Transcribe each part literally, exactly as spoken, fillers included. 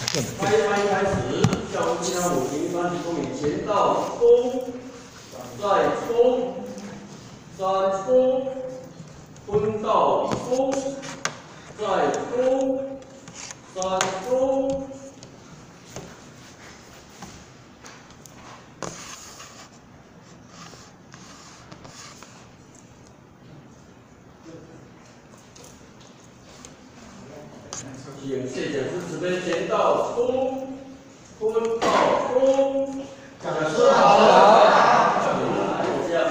开拍开始，教务技能五零班级公民前到冲，再冲，三冲，分到冲，再冲，三冲。 请谢讲师慈悲前到冲，坤到冲，讲师好。坐下。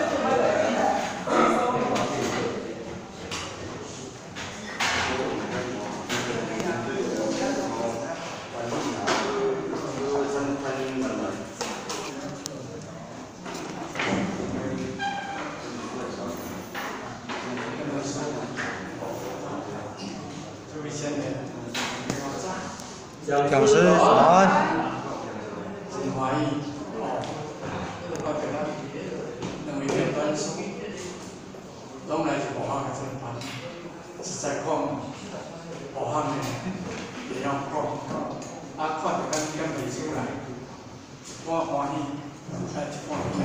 讲师早安。 真欢喜哦，我今仔两位片短书，拢来是武汉的正班，实在讲武汉的会晓讲，啊，看到咱点袂出来，一半欢喜，啊，一半惊。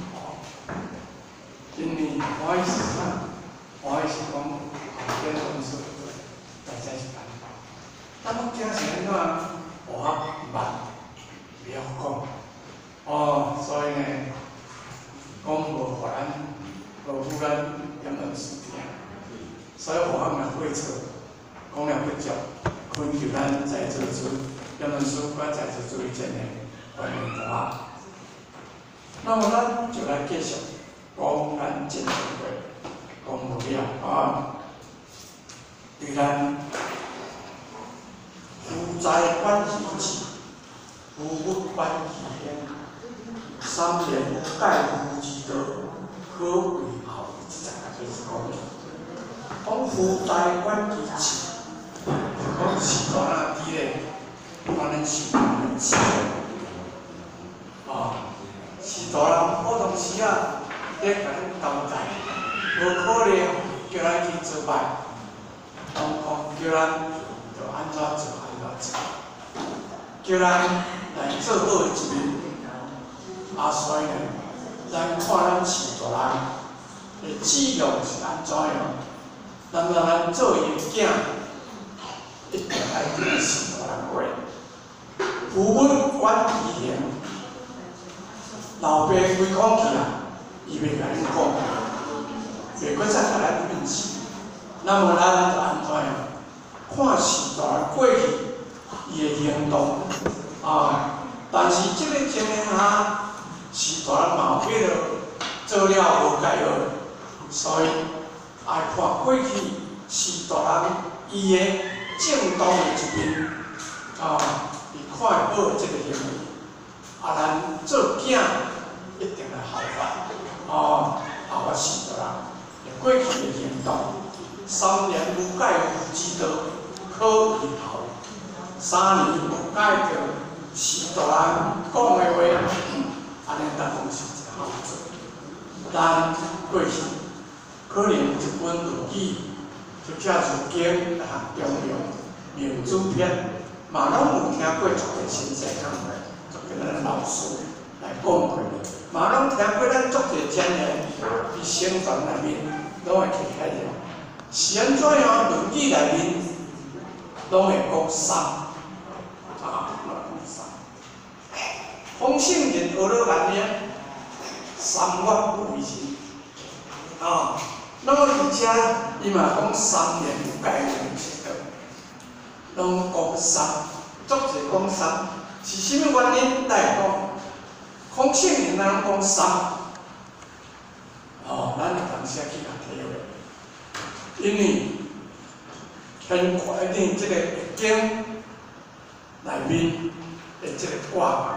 因为欢喜是啥？欢喜是讲后边短书，大家是办。 咱们惊是安怎？学校慢，袂晓讲。哦，所以呢，讲无互咱，无互咱点样事情。所以学校嘛会错，讲了不足，恳求咱在座处点样书甲在座处意见的观念同学。那么咱就来继续讲咱正常话，讲无了啊，对咱。 夫哉观其己，夫不观其天。三年不盖乎其德，可贵好？这才开始讲。讲夫哉观其己，讲是大那啲咧，当然是很自啊，是大人普通时啊，咧甲咱交代，无可能叫咱去做歹，当讲叫咱就安怎做。 叫咱来做好一面，啊，所以呢，咱看咱是大人的质量是安怎样，那么咱做伊的囝，一定爱对是大人话。父母管其言，老爸规讲去啊，伊袂甲恁讲，袂过再甲咱运气，那么咱就安怎样？看是大人过去。 伊的行动啊，但是这个情形下，是大人嘛有迄个做了无该学，所以爱看过去是大人伊的正当的一面啊，伊看会好这个行为，啊，咱做囝一定来效法啊，效法是大人过去的行动，三年不改无之德，可以好。 三年无改着是大人讲的话，安尼咱讲是一个好做。但过去可能一本日记，就这如经一项中庸命主篇，嘛拢有听过一个先生讲的，就跟咱老师来讲过，嘛拢听过咱足侪前人伫生传内面拢会去遐样。是安怎样？论语内面拢会讲三。 啊，孔圣人学了万年，三月为人啊。那么而且伊嘛讲三年不改无之德，拢讲三，足侪讲三，是啥物原因来讲？孔圣人咱讲三，哦，咱就当时去甲体会，因为天快定这个经。 内面的这个卦象，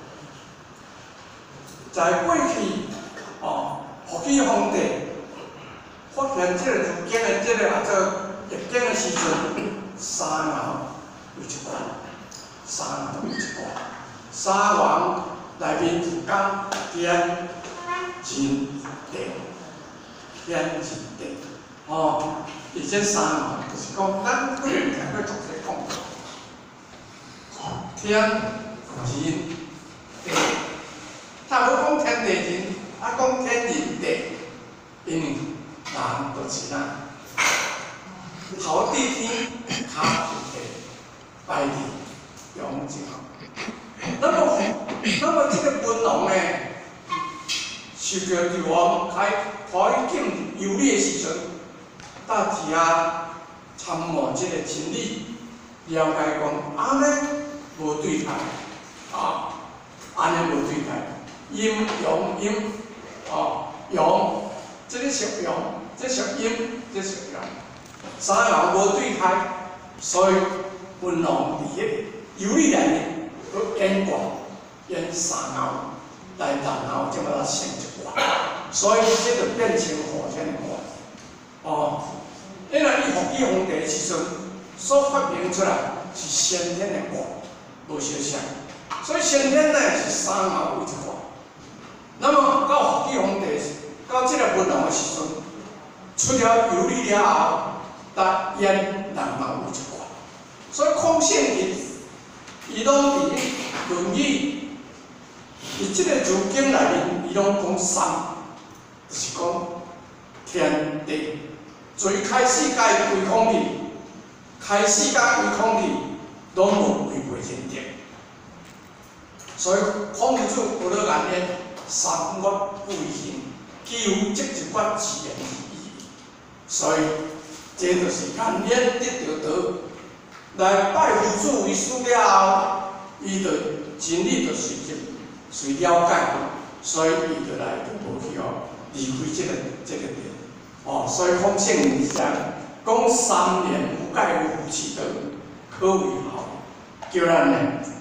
在过去哦，福气皇帝发现这个儒经的这个啊做易经的时阵，三爻有一卦，三爻有一卦，三王内面就讲天人地，天人地哦，而且三爻就是讲咱可能听过同齐讲。 天人地，他无讲天地人，啊讲天人地，因为人就是咱。头地天，脚地地，拜地阳正。那么，那么这个文王呢，受到帝王开开境有利的时阵，大体啊参谋这个情理，了解讲安尼无对待啊，安尼无对待，阴阳阴哦阳，这个属阳，这属阴，这属阳。三样无对待，所以文王伫迄有理内面，佮演卦演三爻来然后才把它成一卦，所以这就变成火天的卦。哦，因为伊服以皇帝的时阵所发明出来是先天的卦，无相像，所以先天呢是三爻为一卦。那么到服以皇帝，到这个文王的时阵，出了有理了后。但因人嘛有一卦，所以孔圣人伊拢伫《论语》伫即个字经内面，伊拢讲三，就是讲天地最开始甲伊规控理，开始甲规控理拢无违背天地，所以孔子有了言言三月不为行，既有即一卦自然之意，所以。这就是眼眼得到道，来拜父祖为师了后，伊就真理就随着随了解，所以伊就来就无去哦离开这个这个点。哦，所以孔圣人讲讲三年无盖无夫妻道，可为好，叫咱呢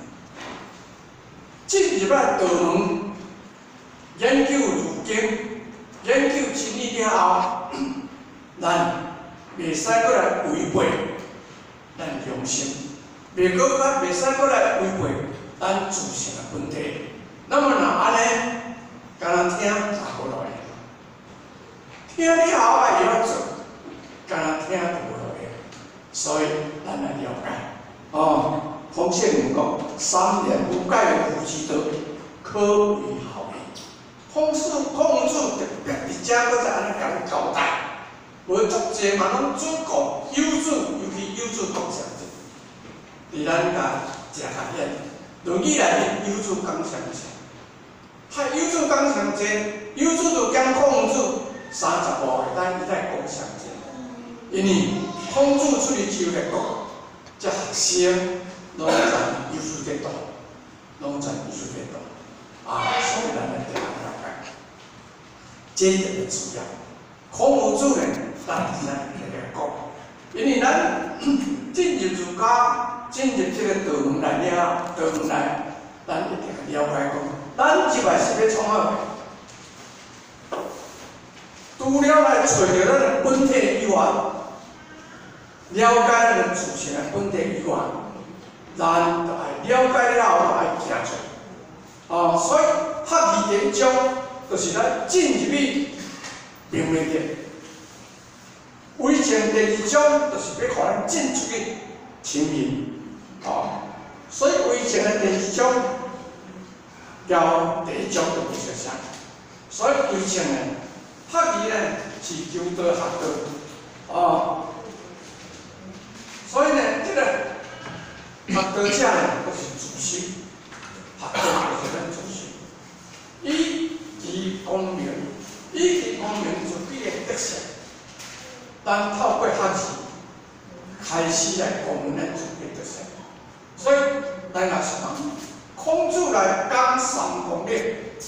进入来道门研究儒经，研究真理了后，咱。袂使过来违背咱良心，袂过较袂使过来违背咱自身的本体。那么若安尼，敢若听查无落来，听了后爱会晓做，敢若听就无落来。所以咱来了解。哦，孔圣人讲：三年无盖夫之道，可为好也。孔子孔子特别伫遮搁再安尼甲你交代。无足济嘛，拢准讲有主，尤其有主讲上济。伫咱甲食甲宴，《论语》内面有主讲上济，还有主讲上济，有主就讲孔子三十五个，咱伊来讲上济。因为孔子出去求学国，这学生拢全有主得道，拢全有主得道。啊，所以咱来得了解，这一点主要。孔子呢？咱是咱来讲，因为咱进入儒家，进入这个道门内了，道门内，咱一定要了解讲，咱入来是要创啥？除了来找到咱的本体以外，了解咱的自身的本体以外，咱就爱了解了后，就爱行出。哦，所以学义第一章就是咱进入去明明的。为前第二章就是要互咱进出去亲民，哦，所以为前的第二章交第一章就袂相像，所以为前呢，学义呢是求道学道，哦，所以呢，这个学道者呢，都是自修，学道就是咱自修，以其功名，以其功名就几个特色。咱透过学习开始来讲咱自己特色，所以咱若是讲孔子来讲三公理，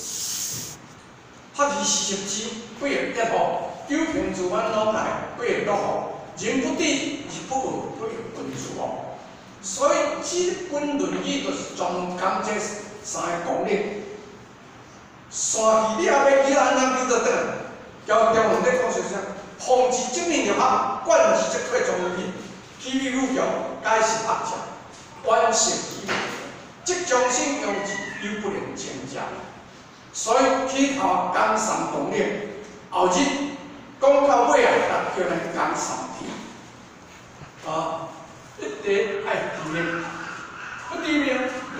学习四十字，八个一号，九平自万老来，八个六号，人不知而不闻，不有文字哦。所以这本《论语》就是专门讲这三个公理。山去了要叫安怎叫得得？交交往在讲说啥？风是正面就学，管是即块中面，体育语教皆是学者，完成体育，即将性用字又不能增加，所以起头讲三公理，后日讲到尾啊，就叫咱讲三体，啊，一定爱知命，不知命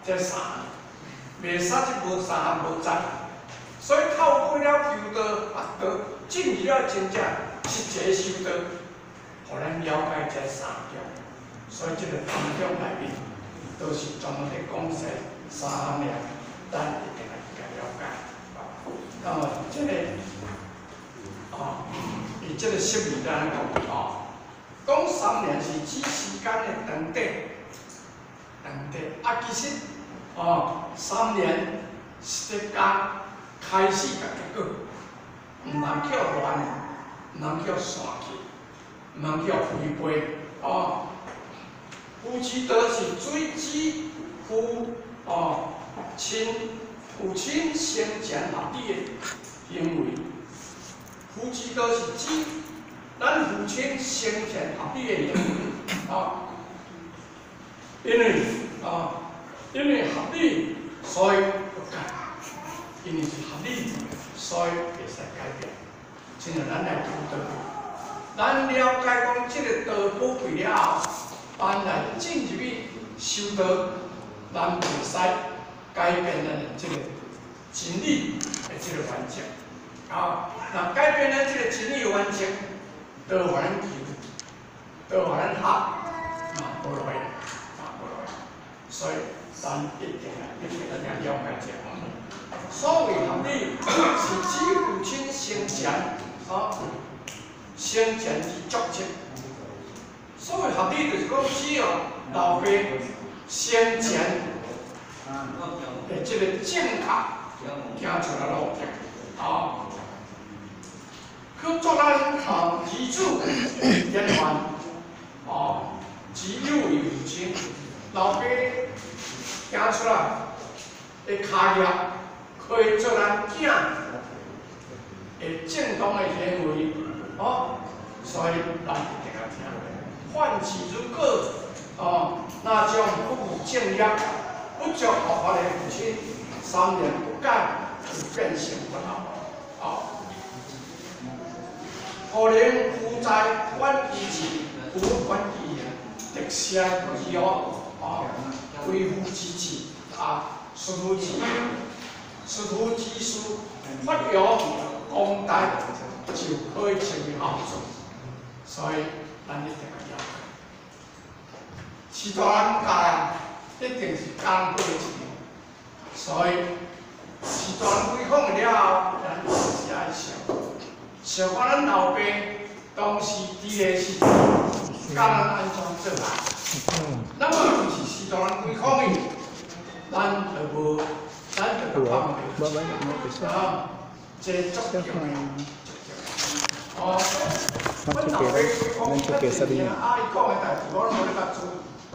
这三个，袂使即无三项无在。所以透过了求道学道，进入了真正实际修道，互咱了解这三种。所以这个当中内面都是专门咧讲说三项了，咱一定要去了解。那么这个哦，伊这个释义咱讲哦，讲三年是指时间的长短，长短啊，其实哦，三年是咧讲开始甲结果，毋通叫乱，毋通叫散去，毋通叫违背哦。夫妻都是水之夫哦，亲父亲生前合理的行为，夫妻都是指咱父亲生前合理的行为啊，因为啊，因为合理，所以要改，因为是合理，所以会使改变。现在咱来讲道，咱了解讲这个道宝贵了后。咱来进入去修道，咱袂使改变咱的这个真理的这个原则。啊，那改变咱这个真理的原则，都互咱求，都互咱学，嘛无落来，嘛无落来。所以咱一定啊，一定要了解这个。所谓合理，是指父亲生前啊，生前之作业。所谓合理，就是讲只要老爸生前的这个正确行出来路径，啊，去做咱后儿子言传，哦，只有为父亲，老爸行出来的家业，可以做咱囝的正当的行为，哦，所以咱一定要听。唤起如果哦，那将不务正业、不着合法的父亲，三年不改，就变成不好。哦，可能负债管以前，不管以前，特些以后哦，为父之子啊，师徒之师徒之书，发扬光大，就可以成为好处。所以，咱一定要。是大人教人，一定是讲过一年，所以是大人规范了后，咱就是爱笑。笑看咱老爸当时伫个时阵，教咱安怎做人。那么就是是大人规范的，咱就无，咱就放袂。啊，这足重要。哦，阮老爸规范，咱以前阿姨讲的代志，我拢无咧甲做。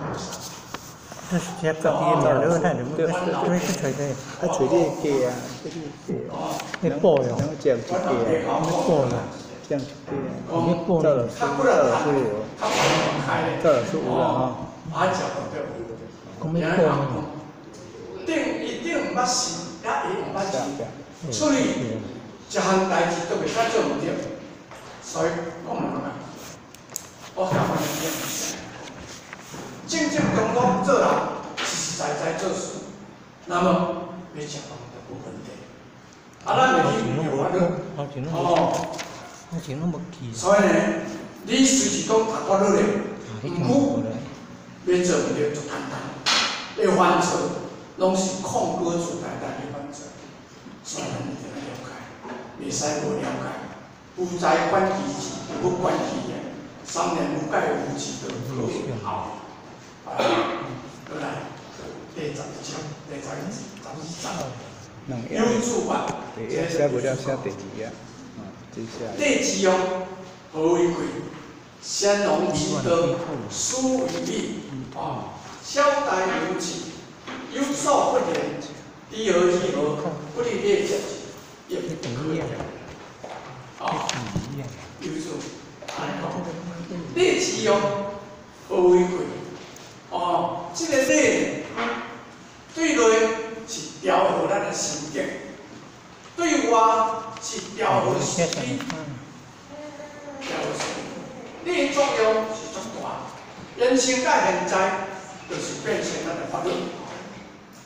Chép tập đi mà đỡ này được mới mới thấy đây. À chuối đi kìa, cái đi kìa. Cái bò rồi. Nó chèm chút kìa. Cái bò rồi. Chèm chút kìa. Cái bò Giờ rồi. là su, giờ là su. Giờ là su rồi ha. Có mấy bò rồi. 定一定毋捌事，也伊毋捌事，处理一项代志都袂使做唔对，所以我问你，我台湾人。正正当当做人，实实在在做事，那么要食饭就无问题。啊，咱袂去有法律，哦，所以呢，你随时讲读法律咧，毋好要做唔对就简单，要犯错拢是控歌主台台的犯错，所以咱一定要了解，袂使无了解。夫财管其己，不管其言，三年不改夫妻的可以好。过来，第十一章，第十一字，十二章，有主法， 对，写不了写第二啊，啊，接下来。 第七项，何为贵？先农离德，疏于利，啊，小大有志，有所不言，低而低而，不利劣者，也不可以。啊，有主，安讲。第七项，何为贵？哦，这个理对内是调和咱的性格，对外是调和实力。调和实力，你的作用是足大。人生到现在，就是变成咱的法律。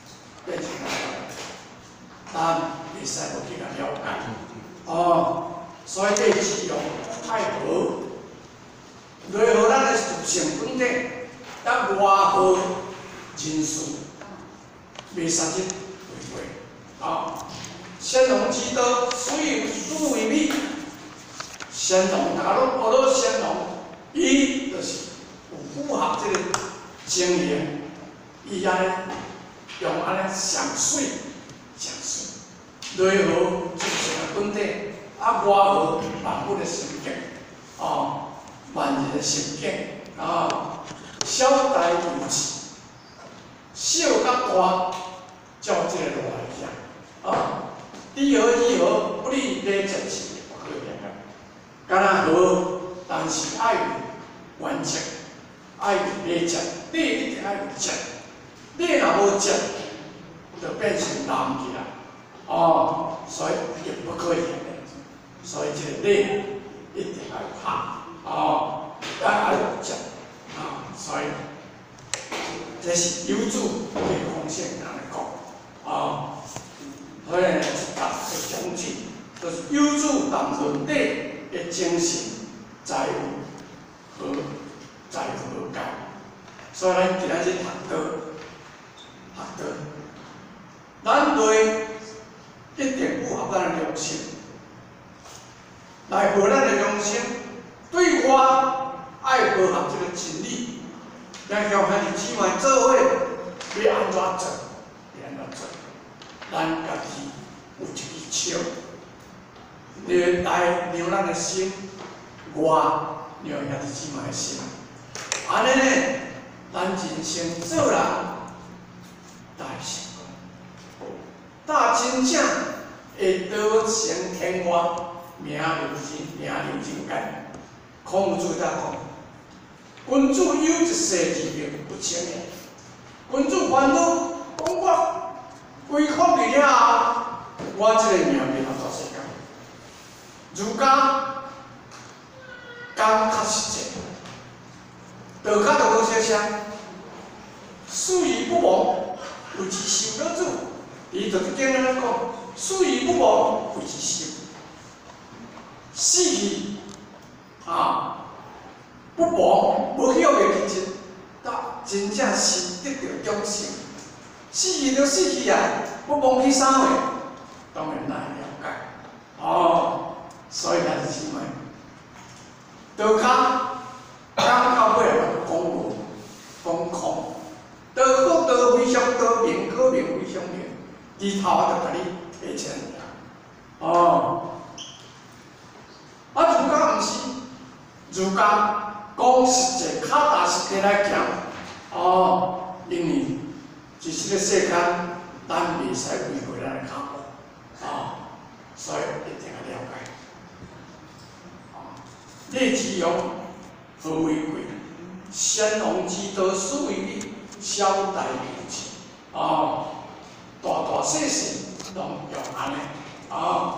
变成安怎？咱袂使无去甲了解。哦，所以这是用爱河，内河咱的自性本体，咱外河人事，袂使去违背。啊，先农之道，水水为美。先农，大家拢学到先农，伊就是有符合这个经验，伊安尼用安尼上水，上水。内河自性的本体，啊外河万物的性格，哦，万人的性格，啊，小大有志，小甲大，照这个路来行，啊，离合离合，不离礼节是不可言的。敢若河，但是爱有原则，爱有礼节，礼一定爱有节，礼若无节，就变成难去啦。哦，所以也不可以的，所以这个礼一定要有合，哦，也要有节，啊，所以这是有主的贡献人来讲，哦，所以呢，一达的宗旨，就是有主谈论礼的精神，才有和才有和解。所以咱今仔日学道，学道，咱对一定符合咱的良心，来合咱的良心，对外爱符合这个真理，咱向咱的姊妹做伙要安怎做，要安怎做，咱家己有一支枪，内内让咱的心，外让咱的姊妹的心，安尼呢，咱人生做人大成功。大真正会得成天外，名留人名留人间。孔子在讲，君主有一世之命不称也。君主烦恼，讲我规划去了后，我这个命要安怎世界？儒家讲较实际，道家就好些些，死而不亡，有其心可主。伊就经安尼讲，死而不亡，为其心。死去啊，不亡，无晓个其实，到真正是得到永生。死去就死去啊，不忘去啥货，当然难了解。哦，所以咱是姊妹，道家讲到尾来讲无，讲空，道好道非常道，名可名非常名。日头就甲你提醒你啊！哦，啊，儒家毋是，儒家讲实际，脚踏实地来行。哦，因为在这个世间，咱袂使违背咱的脚步。哦，所以一定要了解。哦，列之用，何为贵？先农之道，斯为礼，小大有志。哦。大大细细拢用安尼，啊，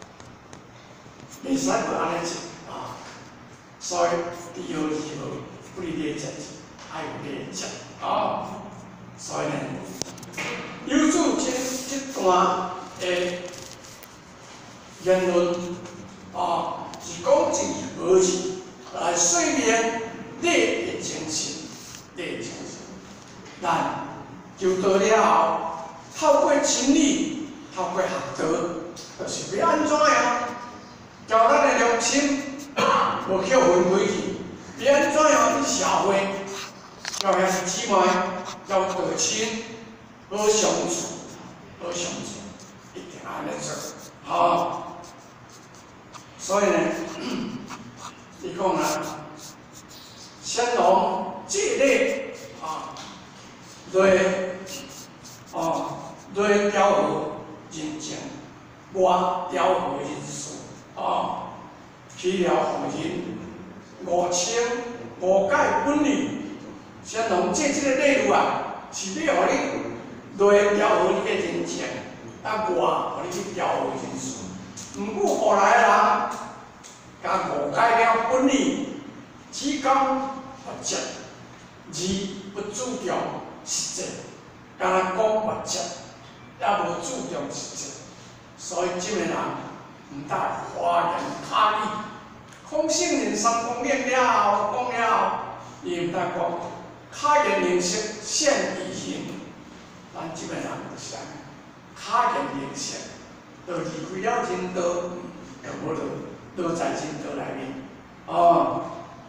袂使无安尼做啊。所以离合离合，不离礼节，爱有礼节啊。所以呢，有主这这段的言论啊，是讲正何字来说明礼的精神，礼的精神。咱求道了后。透过真理，透过学道，就是要安怎样？交咱的良心无去分开去，要安怎样去社会？要兄弟姊妹，要道亲，好相处，好相处，一定安尼做。好，所以呢，你讲啊，先农戒礼啊，对，哦。内调和人情，外调和人事，啊，去了后人五清五戒本理，先农这这个礼物啊，是要互你内调和你的人情，啊外互你去调和人事。毋过后来人甲误解了本理，只讲物质，而不注重实际，敢若讲物质。 也无注重实质，所以即个人毋但花言巧语，空性人三方面了后讲了后，伊毋但讲巧言令色，现于形。咱即个人就是安尼，巧言令色，就离开了真道，就无落落在真道内面。哦，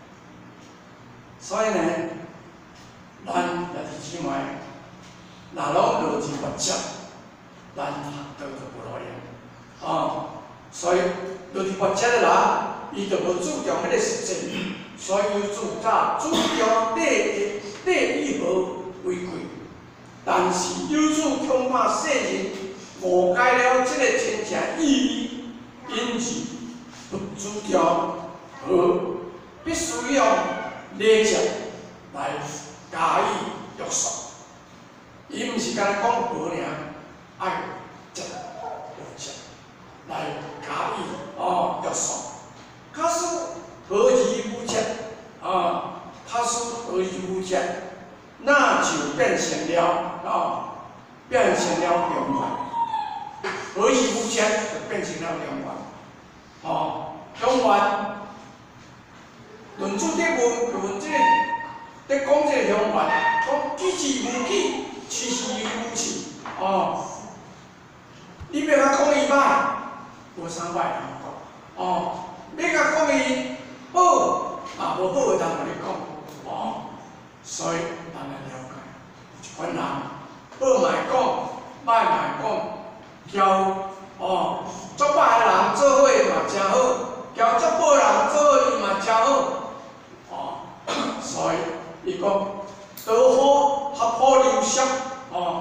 所以呢，咱也是姊妹，若拢落去佛教，咱学道就无路用。哦，所以落去佛教的人，伊就无注重迄个实际，所以有主张主张礼义礼义和为贵。但是有主恐怕世人误解了这个真正意义，因此不注重和必须用礼节来加以约束。伊毋是干那讲和尔，爱节有节来加以哦约束。假使和而无节啊，假使和而无节。那就变成了啊，变成了永远。和而无节就变成了永远。哦，永远。论主伫问论这个，伫讲这个永远，讲举之无举，去之无去。哦，你要甲讲伊歹，无啥歹通讲。哦，要甲讲伊好，嘛无好会当甲你讲。哦，所以。咱来了解，一款人好卖讲，歹卖讲，交哦，足歹的人做伙嘛真好，交足好的人做伙伊嘛真好，哦，所以伊讲多好合好流俗，哦，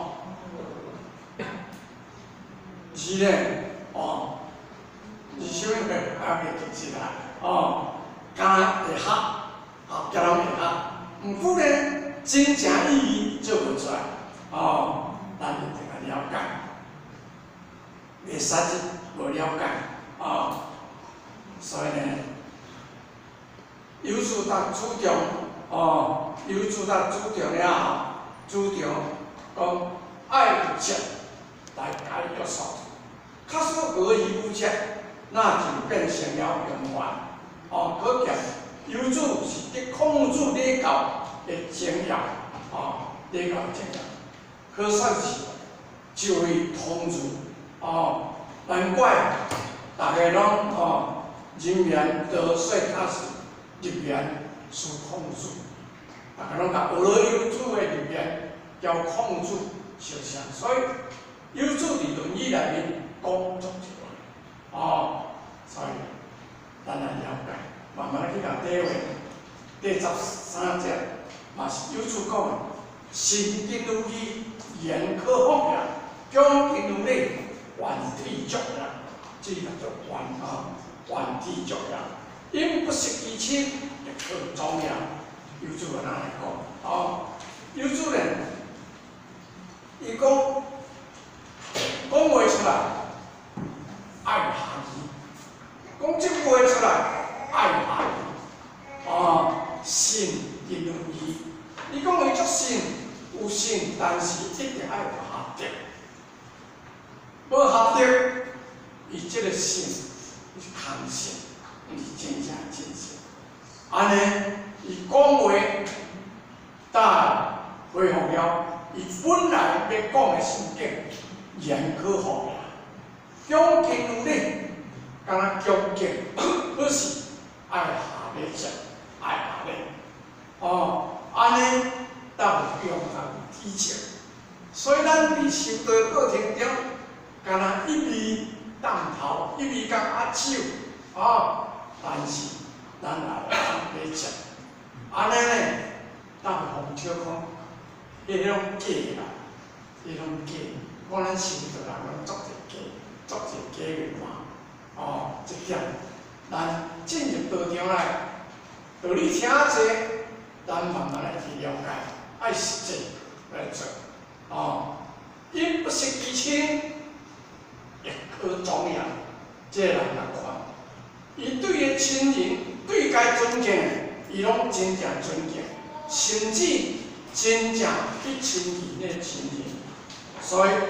是咧，哦，二手个还袂记起来，哦，敢会合，合家人会合，毋过咧。真正意义做不出来，哦，咱一定要了解，袂使无了解，哦，所以呢，有主当主张，哦，有主当主张了后，主张讲爱有节来加以约束，假使和而无节，那就变成了永远，哦，可见有主是伫控制礼教。的精要，哦，礼教精要，可算是就会通入，哦，难怪大家拢哦，人面得水开始入面是控制，大家拢甲学了有主的入面叫控制相像，所以有主伫论语内面讲足多，哦，所以咱来了解，慢慢去甲体会，第十三节。嘛是有主讲的，心经如意，言可方便，讲经如理，原体足也，这个叫原啊，原体足也。因不识其亲，亦可庄也。有主安那来讲，哦，有主呢，伊讲讲话出来，爱下义，讲这话出来，爱下义，哦，心经如意。你讲伊足信，有信，但是一定爱有合德。无合德，伊即个信是空信，毋是真正真信。安尼，伊讲话，但恢复了伊本来要讲的性格，言可方便，讲经如理，敢若讲经，可是爱下礼节，爱下礼，哦。安尼，当有用人体情，所以咱伫修道过程中，敢若一味当头，一味讲握手，哦，但是咱也要礼节。安尼呢，当风笑讲，迄种假啦，迄种假，我咱修道人拢作一假，作一假个嘛，哦，这点，咱进入道场来，道理听者。咱慢慢来去了解，爱实际来做，哦，因不识其亲，亦可庄严。这人来看，伊对个亲人，对该尊敬，伊拢真正尊敬，甚至真正去亲近个亲人。所以，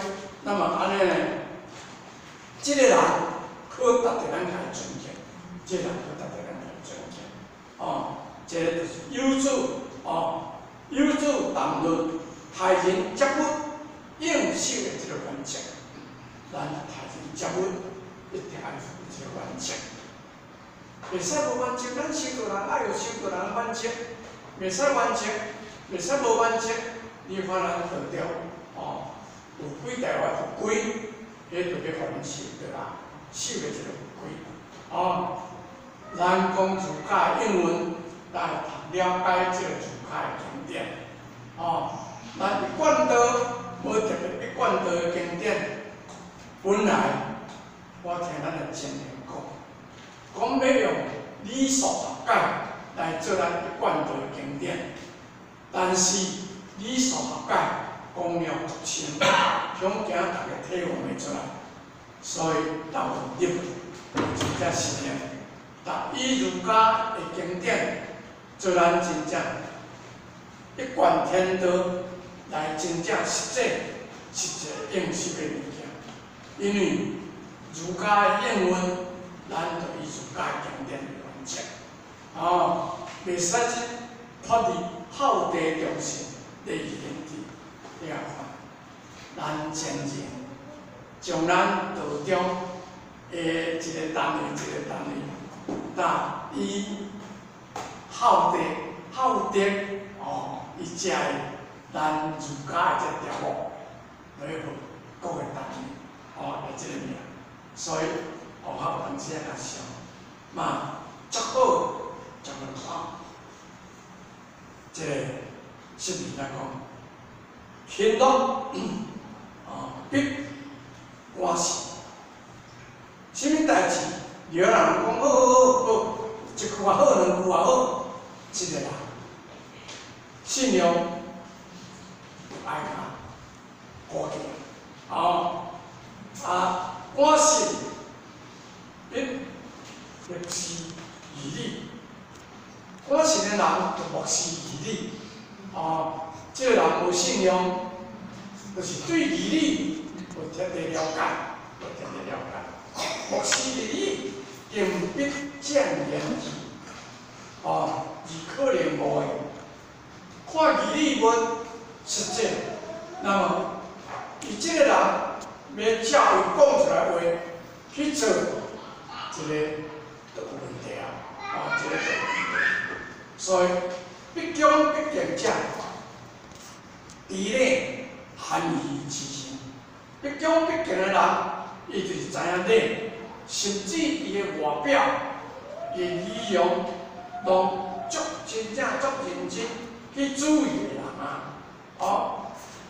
那么安尼呢，这个人可值得咱来尊敬，这个人可值得咱来尊敬。哦，这个就是有主哦，有主谈论台人接物应守的这个原则，咱台人接物一定要符合这个原则。袂使无原则，咱修道人爱有修道人原则，袂使原则，袂使无原则，你看咱道着哦，有几台湾法规，迄就要互咱守着啦，守的这个法规。哦，咱讲儒家英文，来了解这个儒家的经典。哦，咱一贯道无特别一贯道的经典，本来我听咱的前人讲。讲要用理数学解来做咱一贯道的经典，但是理数学解讲了独清，恐惊大家体会袂出来，所以到问题真正是呢，但以儒家的经典做咱真正一贯天道来真正实际实际应实的物件，因为儒家的应用。咱就以儒家经典为原则，哦，袂使去脱离好地重信第二原则。你啊看，咱前人将咱道中的一个单位一个单位，那以好地好德哦，以遮的咱儒家的这条路来去各个单位，哦，来这个名，所以。学校同时也较少，嘛，足好，足好。这个实例来讲，勤劳，哦，必关事。什么代志，有人讲好好好好，一句话好，两句话好，这个人信用爱他，顾忌，哦，啊，关事。一漠视义理，我信的人就漠视义理。哦，这个人无信用，就是对义理无彻底了解，无彻底了解。漠视义理，硬必见言义。哦，义可能无用，看义理无实际，那么伊这个人要照伊讲出来话去做。这个就有问题啊！啊，这个就有问题。所以，必将必定者，义理含义之心。必将必定的人，伊就是知影礼，甚至伊的外表、伊的仪容，拢足真正足认真去注意的人啊！哦，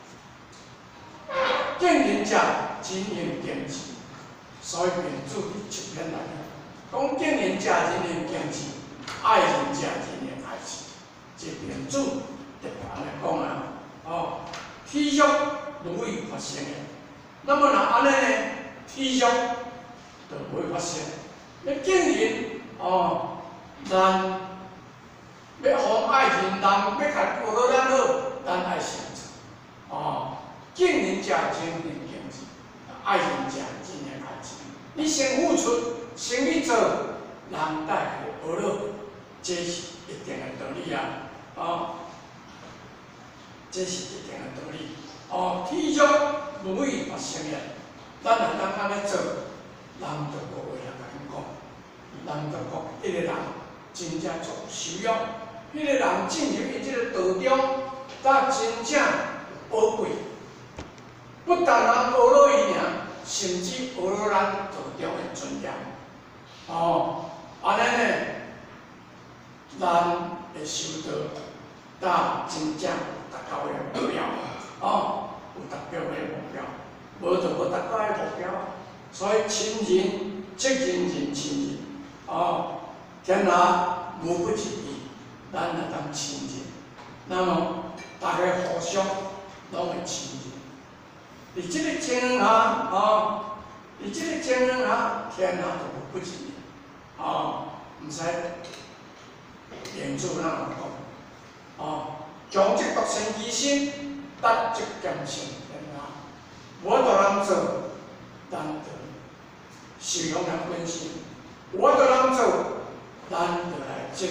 敬人者，真应敬之。所以，民主伫一篇来讲，讲敬人者人应敬之，爱人者人应爱之。这民主特别安尼讲啊，哦，体育如意发生的，那么若安尼呢，体育就不会发生。要敬人哦，咱要互爱人，人要甲学到咱好，咱爱相处。哦，敬人者人应敬之，爱人者人应爱之。你先付出，先去做，人带来学乐，这是一定的道理啊！哦，这是一定的道理。哦，体育如意发生的，咱若当安尼做，人就无话通甲咱讲，人就讲迄个人真正做修养，迄个人进入伊即个道中，才真正宝贵。不但人学乐伊尔，甚至学乐咱道中的尊严。哦，安尼呢，咱会受到，咱真正有达到的目标。哦，有达标的目标，无就无达到的目标。所以亲人责任人亲人。哦，天下无不尽意，咱来当亲人。那么大家互相拢会亲人。伫即个情形下，哦，伫即个情形下，天下就无不尽意。哦，毋使言主咱有讲。哦，强则独善其身，达则兼善天下。 我都人做，咱就受用人本身；我都人做，咱就来即个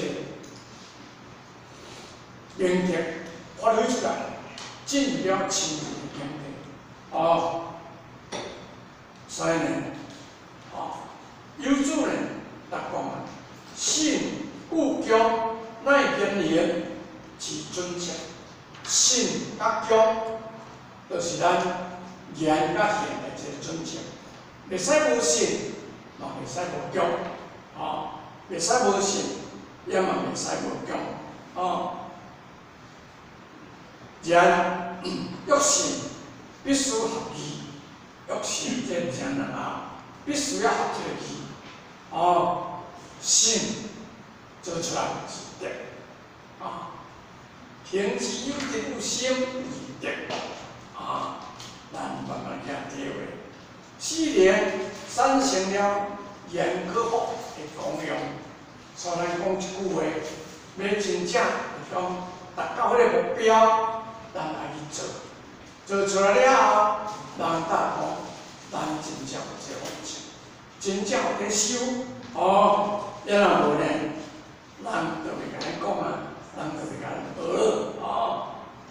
原则发挥出来，进入了亲人的经历。哦，所以呢，哦，有主呢，达讲啊，信故强，乃见廉，其尊称。信甲强，就是咱言甲行的一个准则。袂使无信，嘛袂使无强，哦，袂使无信，也嘛袂使无强，哦。人欲信必须合义，欲信这真难啊，必须要合这个义，哦，信做出来是德，啊。行之有德有心有德，啊，咱慢慢去体会。四年产生了严可福的功用，所以咱讲一句话，要真正向达到迄个目标，咱来去做，做出来了后，人达讲，咱真正有这个福气，真正有在修，哦，要若无呢，咱就袂甲你讲啊。咱就会甲人学了哦，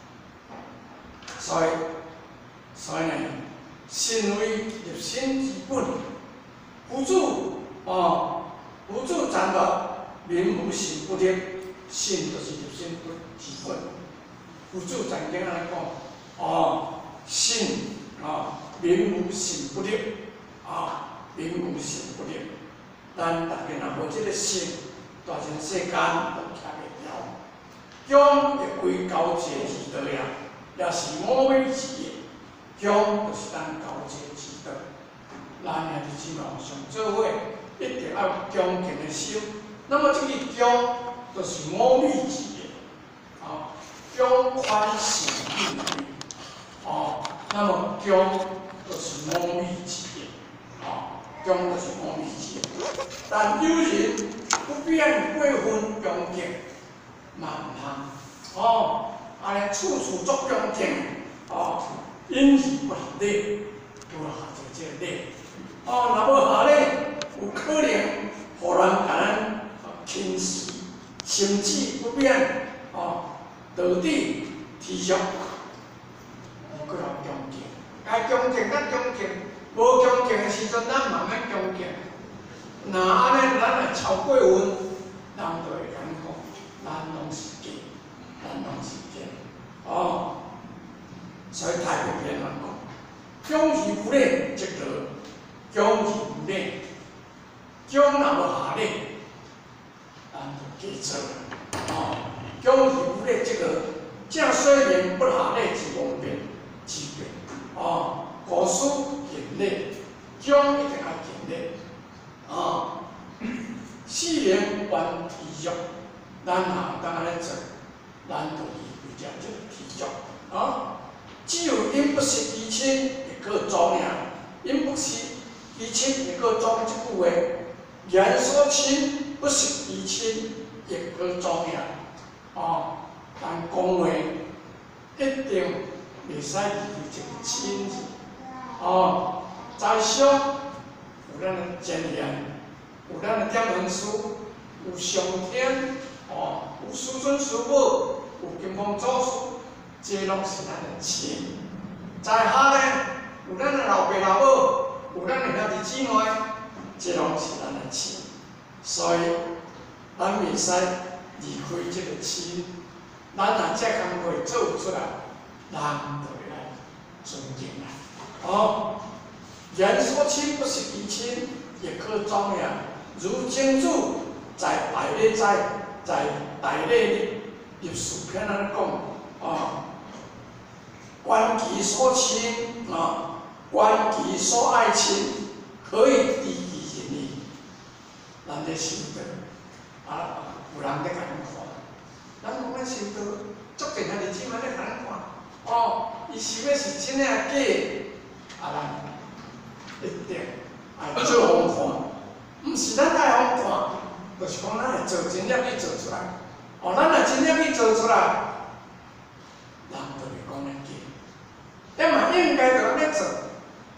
所以所以呢，信为立身之本，夫主哦，夫主暂落，民无信不立，信就是立身之本。夫主曾经安尼讲，哦，信啊，民无信不立，啊，民无信不立，咱大家若无这个信，大千世间都徛袂牢。强会归交际之道呀，也是五味之业。强就是咱交际之道。咱兄弟姊妹上做伙，一定要有强劲的心。那么这个强就是五味之业，啊，强宽喜义利，哦，那么强就是五味之业，啊，强就是五味之业。但有人不变过分强劲。嘛唔通，哦，安尼处处作强劲，哦，因而不合理，就合做这个理，哦，若无合理，有可能互人甲咱轻视，甚至不变，哦，导致提倡，你搁要强劲，该强劲咱强劲，无强劲的时阵，咱慢慢强劲，那安尼咱若超过分，人就会甲你讲，咱拢是。咱拢是假，哦，所以太平天人讲，强而不立则得，强而不立，强若无下立，咱就假做啦，哦，强而不立则得，正虽然不下立之方便之变，哦，古书严立，强一定要严立，哦，四年还体育，咱也当安尼做。咱就以为这这个体育啊，只有因不识其亲，也可庄呀。因不识其亲，也可庄这句话。言说亲，不识其亲，也可庄呀。哦，但讲话一定袂使离这个亲字。哦，在上有咱的箴言，有咱的点文书，有上天，哦，有师尊师母。有金刚祖师，这拢是咱的亲。在下呢，有咱的老爸老母，有咱的兄弟姊妹，这拢是咱的亲。所以，咱袂使离开这个亲。咱若这工作做出来，人就会来尊敬啦。哦，言说亲不识其亲，也可庄严。如经注在百列斋，在大列里。历史片安尼讲，啊，观其所亲，啊，观其所爱亲，可以敌其仁义。咱咧修道，啊，有人咧甲咱看，咱讲咱修道，足侪兄弟姊妹咧甲咱看，哦，伊修的是真诶假，啊，咱一定爱做互看，毋是咱爱互看，就是讲咱会做真业去做出来。哦，咱若真正去做出来，人就会讲咱假，要嘛应该就安尼做，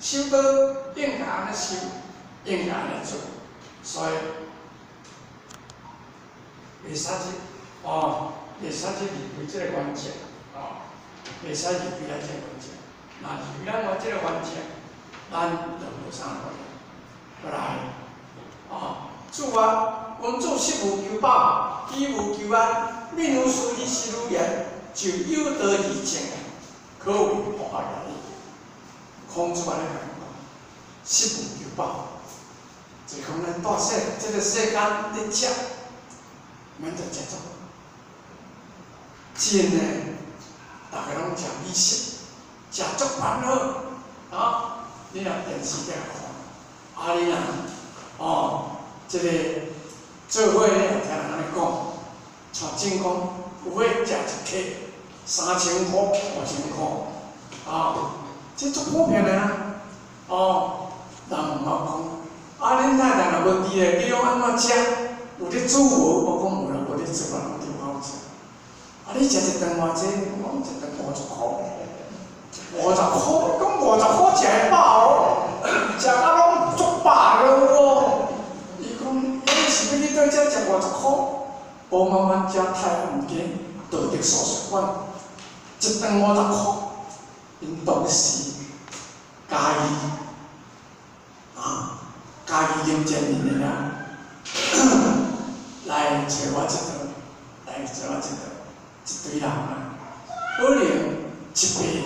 修道应该安尼修，应该安尼做，所以袂使去哦，袂使去离开这个原则哦，袂使离开咱这个原则。若离开咱我这个原则，咱就无啥可能。过来哦，主啊，阮主食无求饱，衣无求安，面如素衣，食如盐，就有得以正，可谓破坏人意。孔子安尼讲，食无求饱，就讲咱大世这个世间咧食，免得食足。真诶，大家拢食美食，食足烦恼啊！你若电视顶看，啊你若哦，这个做伙咧，听人安尼讲，像真讲有诶食一客三千块、五千块，啊，这足普遍诶啊！哦，人毋好讲，啊恁太太若无伫咧，你用安怎食？有咧煮无？我讲有啦，无咧做啊，拢伫好食。啊！你食一顿偌济？我讲一顿五十箍，五十箍，讲五十箍食会饱哦，食到拢足饱了哦。伊讲，伊是要去对遮食五十箍，无慢慢食太安间道德素食馆，一顿五十箍，因当时家己啊，家己用钱面的啦，来找我一顿，来找我一顿。一堆人啊，可能一辈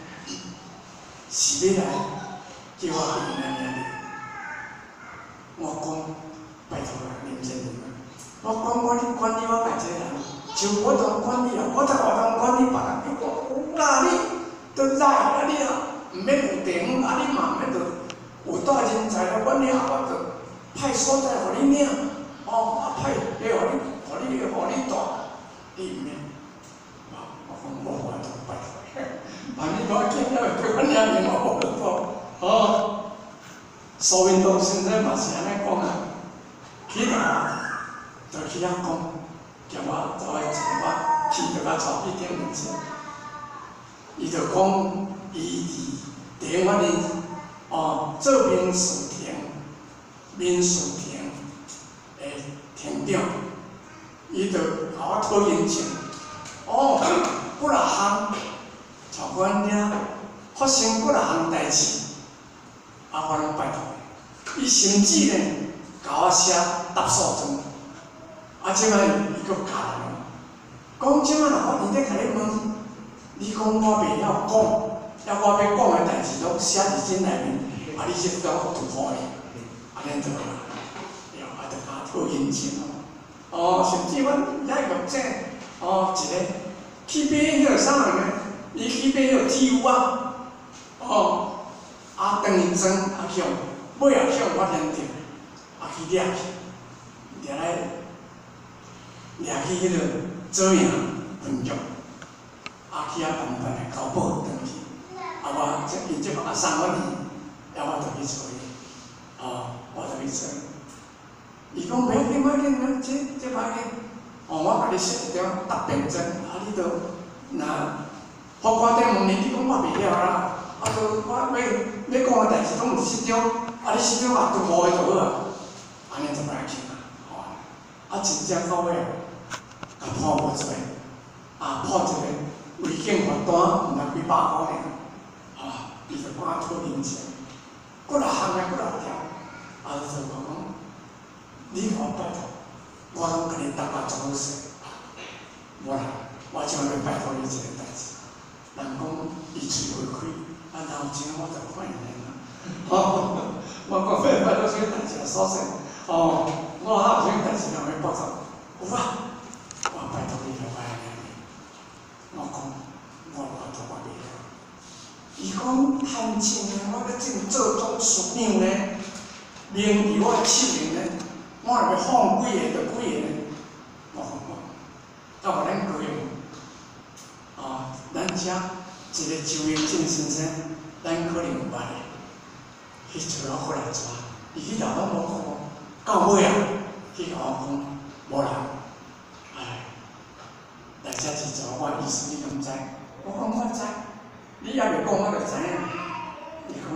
是要来叫我去安尼。我讲拜托啦，认真点。我讲我你管理我家这人，就我当管理啊，我才我当管理别人。你讲有啦，你都来啊你啊，毋免有地方啊，你嘛毋免着有带人才来管理啊，我着派所在互你领，哦，啊派要互你，互你互你带，你毋免。我我都拜托，啊！你无见到叫阮遐尼我无做，哦。苏运动现在嘛是安尼讲啊，去哪就去遐讲，叫我走来找我，去着甲找一点物件。伊就讲，伊伫第我哩，哦，做民事庭，民事庭诶庭长，伊就甲我讨人情，哦。几若项，像阮遐发生几若项代志，啊，我拢拜托伊，伊甚至呢，甲我写答诉状，啊，即摆伊阁教人，讲即摆若法院咧甲你问，你讲我袂晓讲，抑我要讲诶代志拢写伫纸内面，啊，你即甲我突破咧，啊，恁就啦，哟，啊，就甲讨人情咯，哦，甚至阮遐玉井，哦，一个。去买迄个啥人呢？伊去买迄个 T 五啊，哦，啊，当伊装啊向，尾啊向我认着，啊去掠去，掠来掠去迄个左营分局，啊去遐办办来交保转去，啊我这伊这个阿送我哩，啊我就去做伊，哦，我就去做。伊讲袂要紧，袂要紧，这这歹紧。哦，我甲你写一张答辩证，啊，你著若法官顶问你，你讲我袂晓啦，啊，著我要要讲诶代志，拢有四张，啊，你四张啊，拄无诶就好啊，安尼就歹轻啊，吼，啊，真正到尾啊，甲判无罪，啊，判一个违禁罚单，毋知几百箍尔，啊，伊就判讨人情，几若项诶，几若条，啊，就我讲，你互我拜托。我拢甲你答啊，做好势，无啦，我怎要拜托你一个代志？人讲伊嘴袂开，啊，然后钱我就看人啦。哦，我讲要拜托什么代志啊？所以，哦，我还有什么代志人会报答？有啊，我拜托你来拜安尼。我讲，我拜托我袂晓。伊讲汉奸啊，我要正做总署长呢，名伫我诶手里呢。我若要放几个就几个，我讲我，到互咱高雄，啊，咱遮一个周永进先生，咱可能有捌的，去找我回来抓，伊去头拢无讲我，到尾啊，去甲我讲，无啦，哎，来遮是做我意思你毋知，我讲我知，你还袂讲我就知影，伊讲。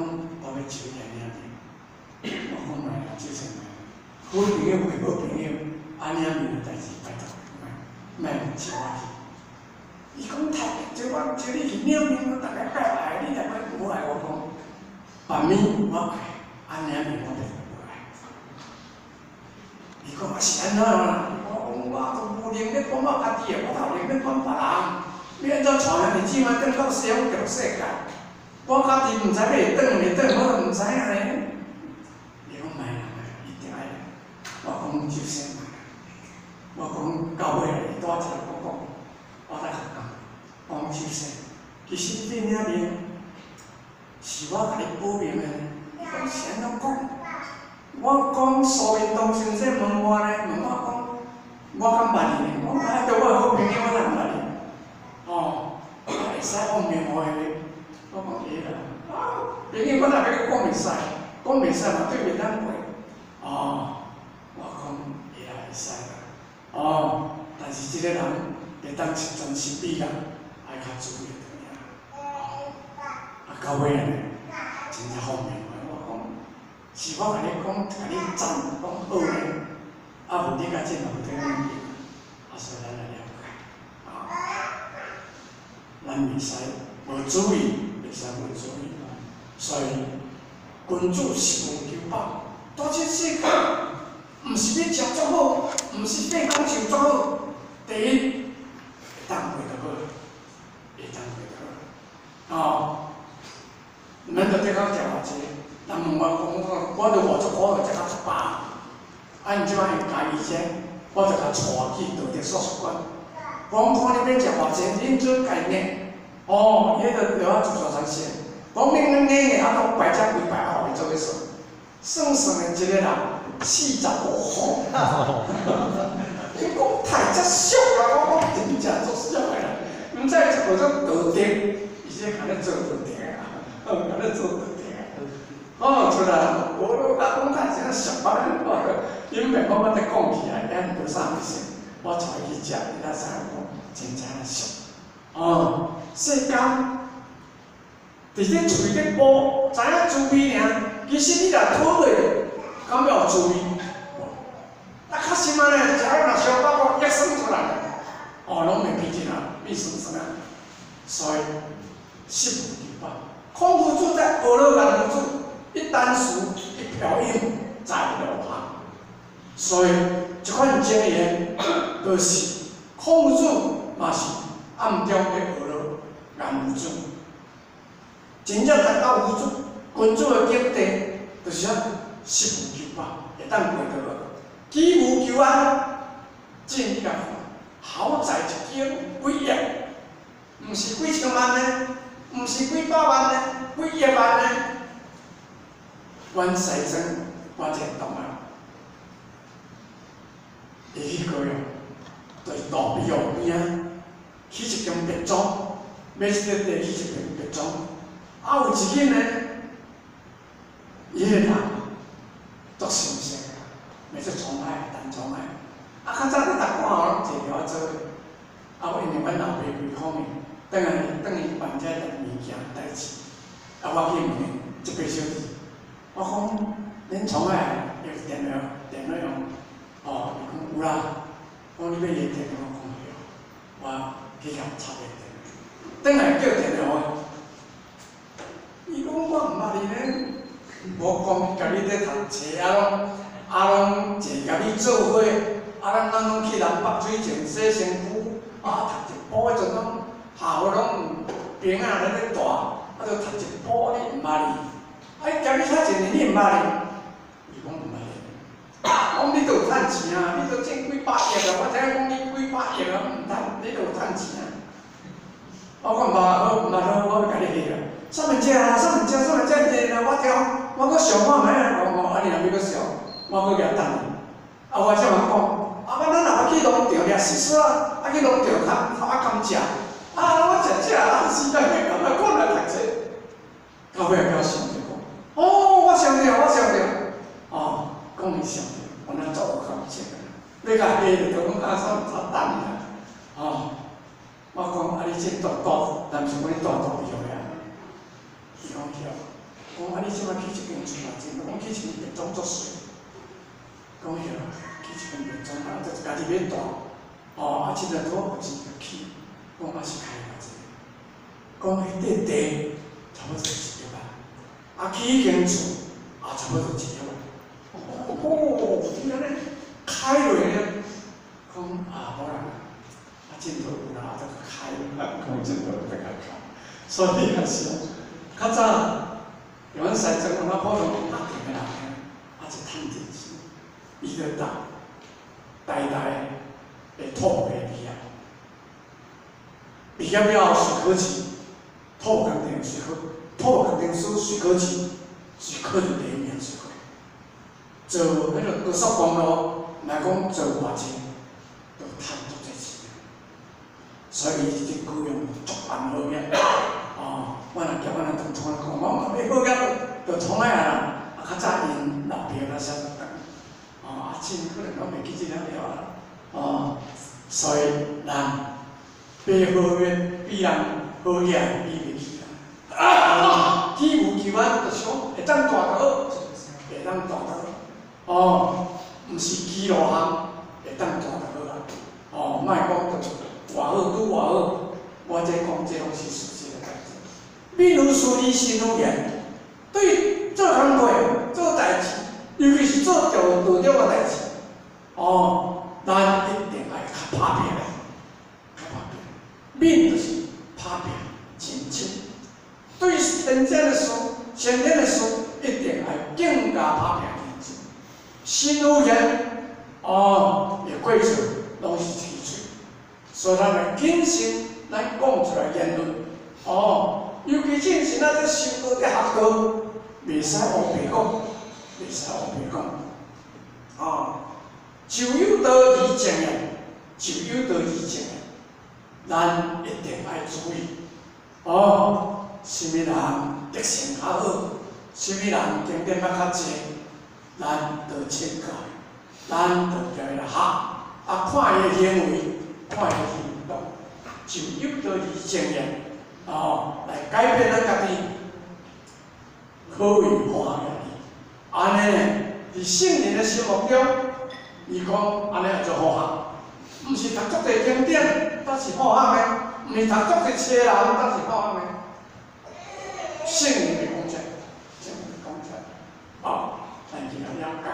我要招你安尼，我讲袂啦，即阵袂。好朋友陪好朋友，安尼样代志拜托，莫招我去。伊讲太招我招你去了面，我逐个拜来，你逐个无爱我讲，万面我爱，安尼样我就无爱。伊讲我是安怎啊？我讲我都无能力管我家己的，我头能力管别人。你安怎带人日子嘛，转到西方极乐世界？我家己毋知要会转袂转，我都毋知影咧。伊讲卖啦，一定爱。我讲就先卖。我讲到尾伊拄仔一个我讲，我来甲讲，我讲就先。其实你遐面是我甲你保明的，你讲是安怎讲？我讲苏运动先生问我咧，问我讲，我敢捌伊咧？我讲迄个我好朋友，我哪毋捌伊？哦，会使讲明话的。我讲会啦，啊，朋友我若要讲袂使，讲袂使嘛对袂当过。哦，我讲会啦，会使啦。哦，但是即个人会当是专心比啦，爱较注意个尔。哦，啊到尾呢，真正方便话，我讲是我甲你讲，甲你赞讲好咧，啊无你甲这嘛不对面，啊所以咱来了解，啊，咱袂使无注意。袂使无注意，所以君子是无求饱。在这世界，毋是要食足好，毋是变讲受足好。第一，会当过得好，会当过得好。哦，咱着对口食偌济，人问我讲，我我着活足苦，着食到一百。啊，因即摆用家医生，我着甲带去道德硕士馆。我讲看你要食偌济，恁做概念。哦，伊迄个了啊，做做才先。讲恁恁硬个，啊，拢摆只几摆互伊做伙算，算算的一个人四十五箍。你讲太遮俗啦！我讲真正足俗个啦，毋知是何种道德，伊说甲咱做道德啊，哦，甲咱做道德啊。哦，出来，我我讲太真俗啊！因为我我伫讲起来，也毋过啥物事，我带伊去食，伊才知影讲真正俗。哦。世间，伫咧嘴咧煲，知影滋味尔。其实你若讨落，敢要有滋味？啊，较心安尼，食了若烧饱饱，液酸出来，哦，拢袂比这啊，秘酸酸啊。所以，食无求饱。孔夫子在学了人子，一箪食，一瓢饮，在路旁。所以，这款经验，就是孔夫子嘛是暗中咧学了。人子，真正达到无主，君主的境地，就是啊，食无求饱，会当过得落。饥无求安，这你甲看，豪宅一间几亿，毋是几千万呢，毋是几百万呢，几亿万呢。阮西庄，我听懂啊，会去高雄，就是路边路边啊，起一间别庄。买一个地去一间别庄，啊有一间呢，伊个人足诚实个，袂出宠爱、谈宠爱。啊，较早你逐寡吼拢坐条做伙，啊，因为阮老爸几方面，等下等伊办遮物件代志，啊，我去问伊一百小时，我讲恁宠爱用电脑电脑用，哦，伊讲有啦，我讲你要用电脑，我讲有，我去甲插个。等下叫电话，伊讲我毋捌你咧，无讲甲你咧读册啊拢啊拢坐甲你做伙，啊咱咱拢去南北水前洗身躯，啊读一部迄阵拢下午拢兵啊咧咧大，啊着读一部你毋捌你，啊伊甲你遐济年你毋捌你，伊讲毋捌你，讲你着有趁钱啊，你着挣几百亿啊，我听讲你几百亿啊，毋趁你着有趁钱啊。我讲嘛好，嘛好，我要甲你下啦。三文治啊，三文治，三文治下啦，我挑，我搁想看卖啊，我我安尼若要搁想，我搁举等你。啊，我才人讲，啊，我咱若要去农场掠蟋蟀啊，啊去农场砍头啊砍食，啊我食食啊，时间会到，啊看来读册。到尾甲我想着讲，哦，我想着，我想着，哦，讲伊想着，我咱做有看册个，要甲下就讲啊，啥物啥等伊啦，哦。我讲啊，你这大大，但是我你大大袂晓呀？伊讲晓。讲啊，你这即摆去一间厝嘛，真讲去一间便当作水，讲迄个去一间便当，啊，就家己免住，哦，啊，即个土有钱就去，讲嘛是开偌济，讲迄块地差不多一亿万，啊，去迄间厝啊，差不多一亿万，哦，真安尼开落咧，讲啊，无啦。 真多有啦，都开啦，讲真多都开开，所以也是，较早台湾西庄我们普通打电个人个，啊就趁钱钱，伊就当代代会土个毕业，毕业了后随考试，土工程随考，土工程师随考试，随考入第一名随考，做迄个高速公路，来讲做偌济，都趁足济钱。 所以伊即雇用足办好业，哦，我若叫我若同窗讲，我讲你好业就从来啊，啊较早因老爸那些等，哦，啊，真可能我袂记即了了啊，哦，所以咱爬好业比人好业比袂起啦，啊，基无求安就想会当大就好，会当大就好，哦，毋是基路项会当大就好啦，哦，莫讲着。 偌好拄偌好，我这讲这拢是事实的代志。比如事理心如言，对做工课、做代志，尤其是做道道德的代志，哦，咱一定爱较拍拼的，较拍拼。面就是拍拼前进。对天间的事、先天的事，一定爱更加拍拼前进。心如言，哦，也规则拢是提出。 所以咱来谨慎，咱讲出来言论，哦，尤其谨慎咱这修道的学道，袂使胡白讲，袂使胡白讲，哦，就有道而正的，就有道而正的，咱一定爱注意，哦，什么人德行较好，什么人经验较较济，咱就请教，咱就要来学，啊，看伊行为。 看伊行动，就有道而正言，哦，来改变咱家己，可以化嘅。安尼呢，伫圣人的心目中，伊讲安尼也做好学，毋是读足侪经典，但是好学的；毋是读足侪册人，但是好学的。圣人的讲出，圣人的讲出，哦，咱就要了解。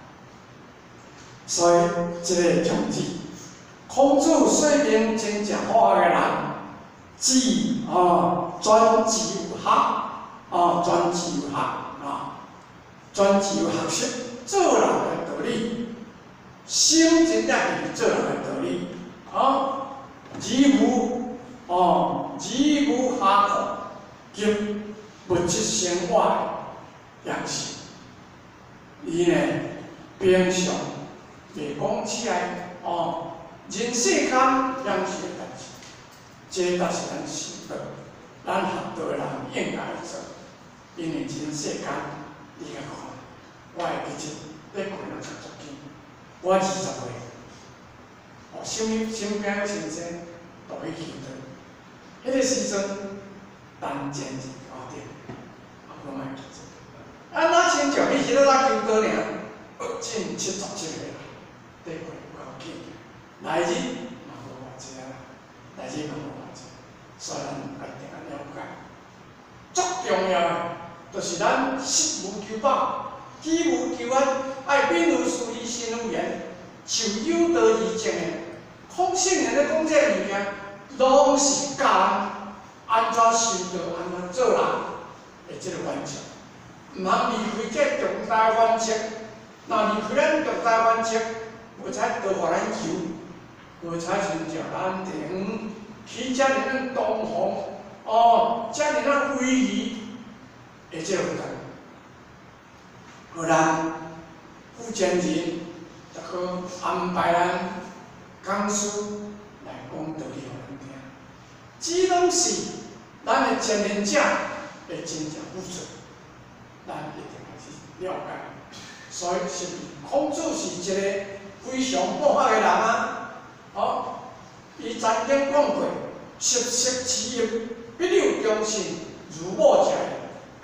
所以，这个宗旨。 孔子说明真正好学的人，只啊专志有学，啊专志有学啊，专志有学识，做人的道理，心真正是做人的道理啊，而无哦而无下课及物质生活的样式，伊呢平常袂讲起来哦。 人世间样式的代志，这才是咱修道、咱学道的人应该做。因为人世间，你来看，我会记得咧过了十足天，我二十岁，哦，身身边的亲戚都去修道。迄个时阵，单肩一高点，啊，我莫记得。啊，哪亲像迄时阵咱修道尔，真七十七个，咧过有够紧。 来日嘛无偌济啊，来日嘛无偌济，所以咱一定要了解。最重要的，就是咱实无求饱，己无求安，爱秉如事理，心如言，就有道而正的。孔圣人咧讲这物件，拢是教人安怎修道，安怎做人的这个原则，毋通离开这重大原则。若离开咱重大原则，无才都互咱求。 无采像咱顶起遮尔咱东方哦，遮尔咱威仪的这种人，互咱负责人就好安排咱讲师来讲道理互咱听，这拢是咱的前人者会真正付出，咱一定要去了解。所以是孔子是一个非常好学的人啊。 哦，伊曾经讲过：“食色之欲，必有忠信，如母者，不如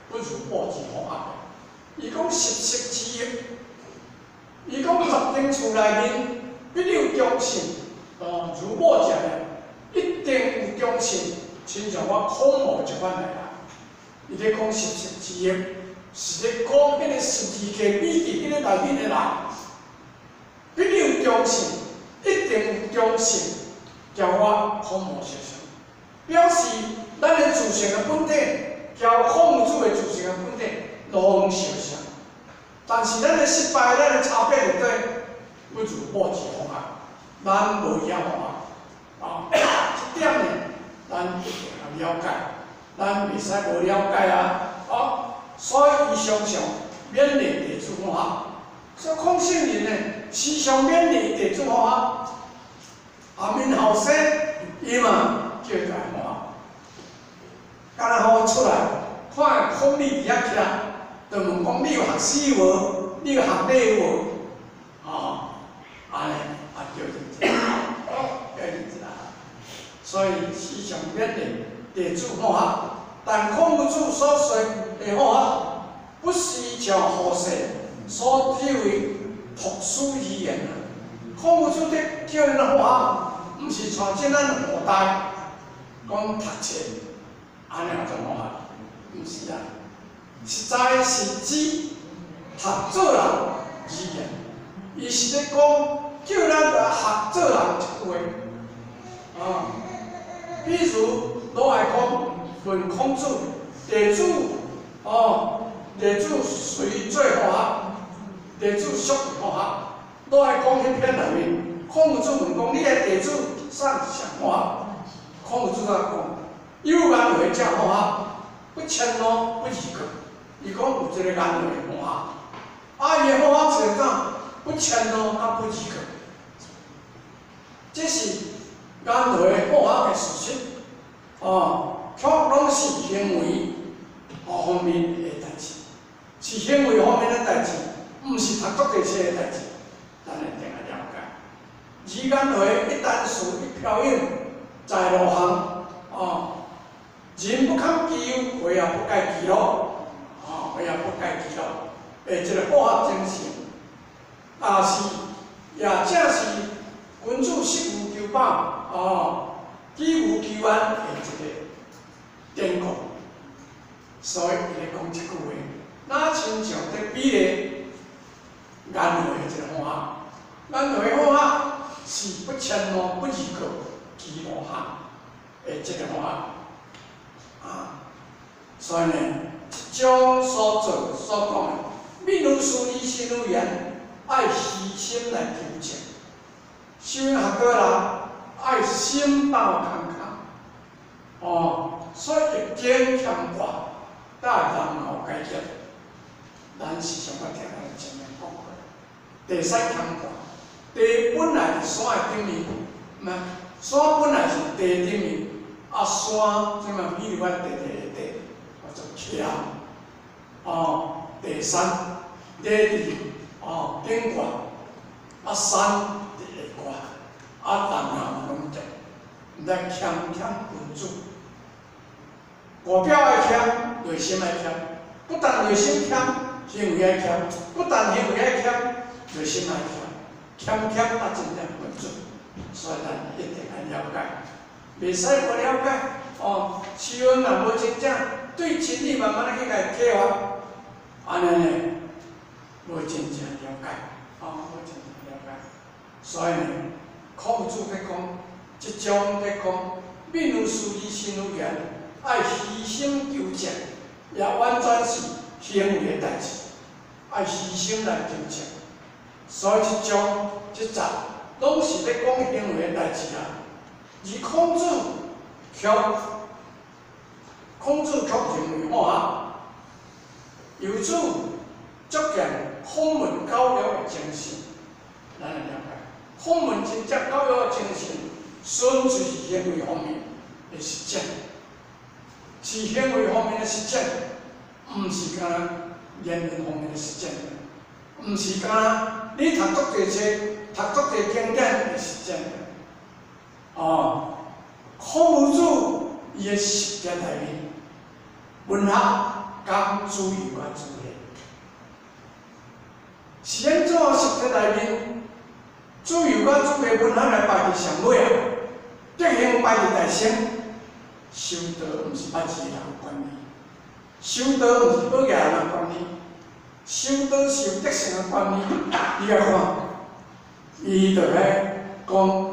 报之方法。伊讲实施之业，伊讲十间厝内面必有忠信，哦，如报之业，一定有忠信，亲像我空无一款来啦。伊咧讲实施之业，是咧讲迄个十二个秘籍迄个内面的人，必有忠信，一定有忠信，叫我空无实相，表示咱的自性的本体，交孔子的自性的本体。拢相像，但是咱的失败，咱的差别在对，不如报之方法，咱无晓方法，啊，这点呢，咱一定要了解，咱袂使无了解啊，啊，所以伊常常勉励弟子方法，所以孔圣人呢，时常勉励弟子方法，下面后生伊嘛叫做方法，干那好出来，看孔理底遐起来。就问讲，你有学史无？你有学礼无？哦，安尼啊叫认真，哦叫认真啊。所以时常勉励弟子方法，但孔子所说的方法，不是依照后世所以为读书语言啊。孔子的叫人方法，毋是像即咱古代讲读册，安尼种方法，毋是啊。实在是指学做人语言，伊是咧讲叫咱来学做人一句话。啊，比如老爱讲问孔子，弟子哦，弟子随做好学，弟子属好学。老爱讲迄篇内面，孔子问讲，你的弟子上上好学？孔子在讲，有眼为者好学，不迁怒不疑格。伊讲有一个安慰的方法，啊，伊的方法是怎？不迁怒，啊不疑格，这是安慰的方法的事实。哦，却拢是行为方面的代志，是行为方面的代志，毋是读作这些的代志，咱一定要了解。而安慰一旦是一飘逸在路行，哦，人不堪其忧，为也不改其乐。哦，我也不该记录，诶，这个科学精神，也是，也正是君子失无求报，哦，己无求安的一个典故。所以伊咧讲这句话，那亲像在比例安慰这个方法，安慰方法是不迁怒、不疑格、其无限的这个方法，啊，所以呢。将所做所讲的，密如书理，心如言，爱虚心来求证。修行学过人爱心抱康康，哦，所以逆境强挂，大人后解决。咱时常我听咱前面讲过，地势强挂，地本来是山的顶面，嘛，山本来是地顶面，啊山即嘛比如阮地地的地。就桥，哦，地山，地地，哦，顶挂，啊山伫下挂，啊人啊拢在，毋知谦谦君子，外表爱谦，内心爱谦，不但内心谦，行为爱谦，不但行为爱谦，内心爱谦，谦谦啊真正君子，所以咱一定要了解，袂使无了解，哦，修行若无真正。对真理慢慢去甲伊启发，安尼呢，无真正了解，哦，无真正了解。所以呢，孔子在讲，即种在讲，面如事理，心如言，爱虚心求证，也完全是行为的代志，爱虚心来求证。所以即种即集，拢是在讲行为的代志啊。而孔子却。孔子却认为话，由此足见孔门教育的精神。咱来了解，孔门真正教育的精神，纯粹是行为方面的实践，是行为方面的实践，毋是干言语方面的实践，毋是干你读足侪册、读足侪经典的实践。哦，孔子伊的实践内面。文学讲自由甲自恋。是安怎实体内面，自由甲自恋文学来排伫上尾啊？德行排伫第先，修道毋是捌字人管理，修道毋是保业人管理，修道是有德行的管理。你来看，伊就咧讲，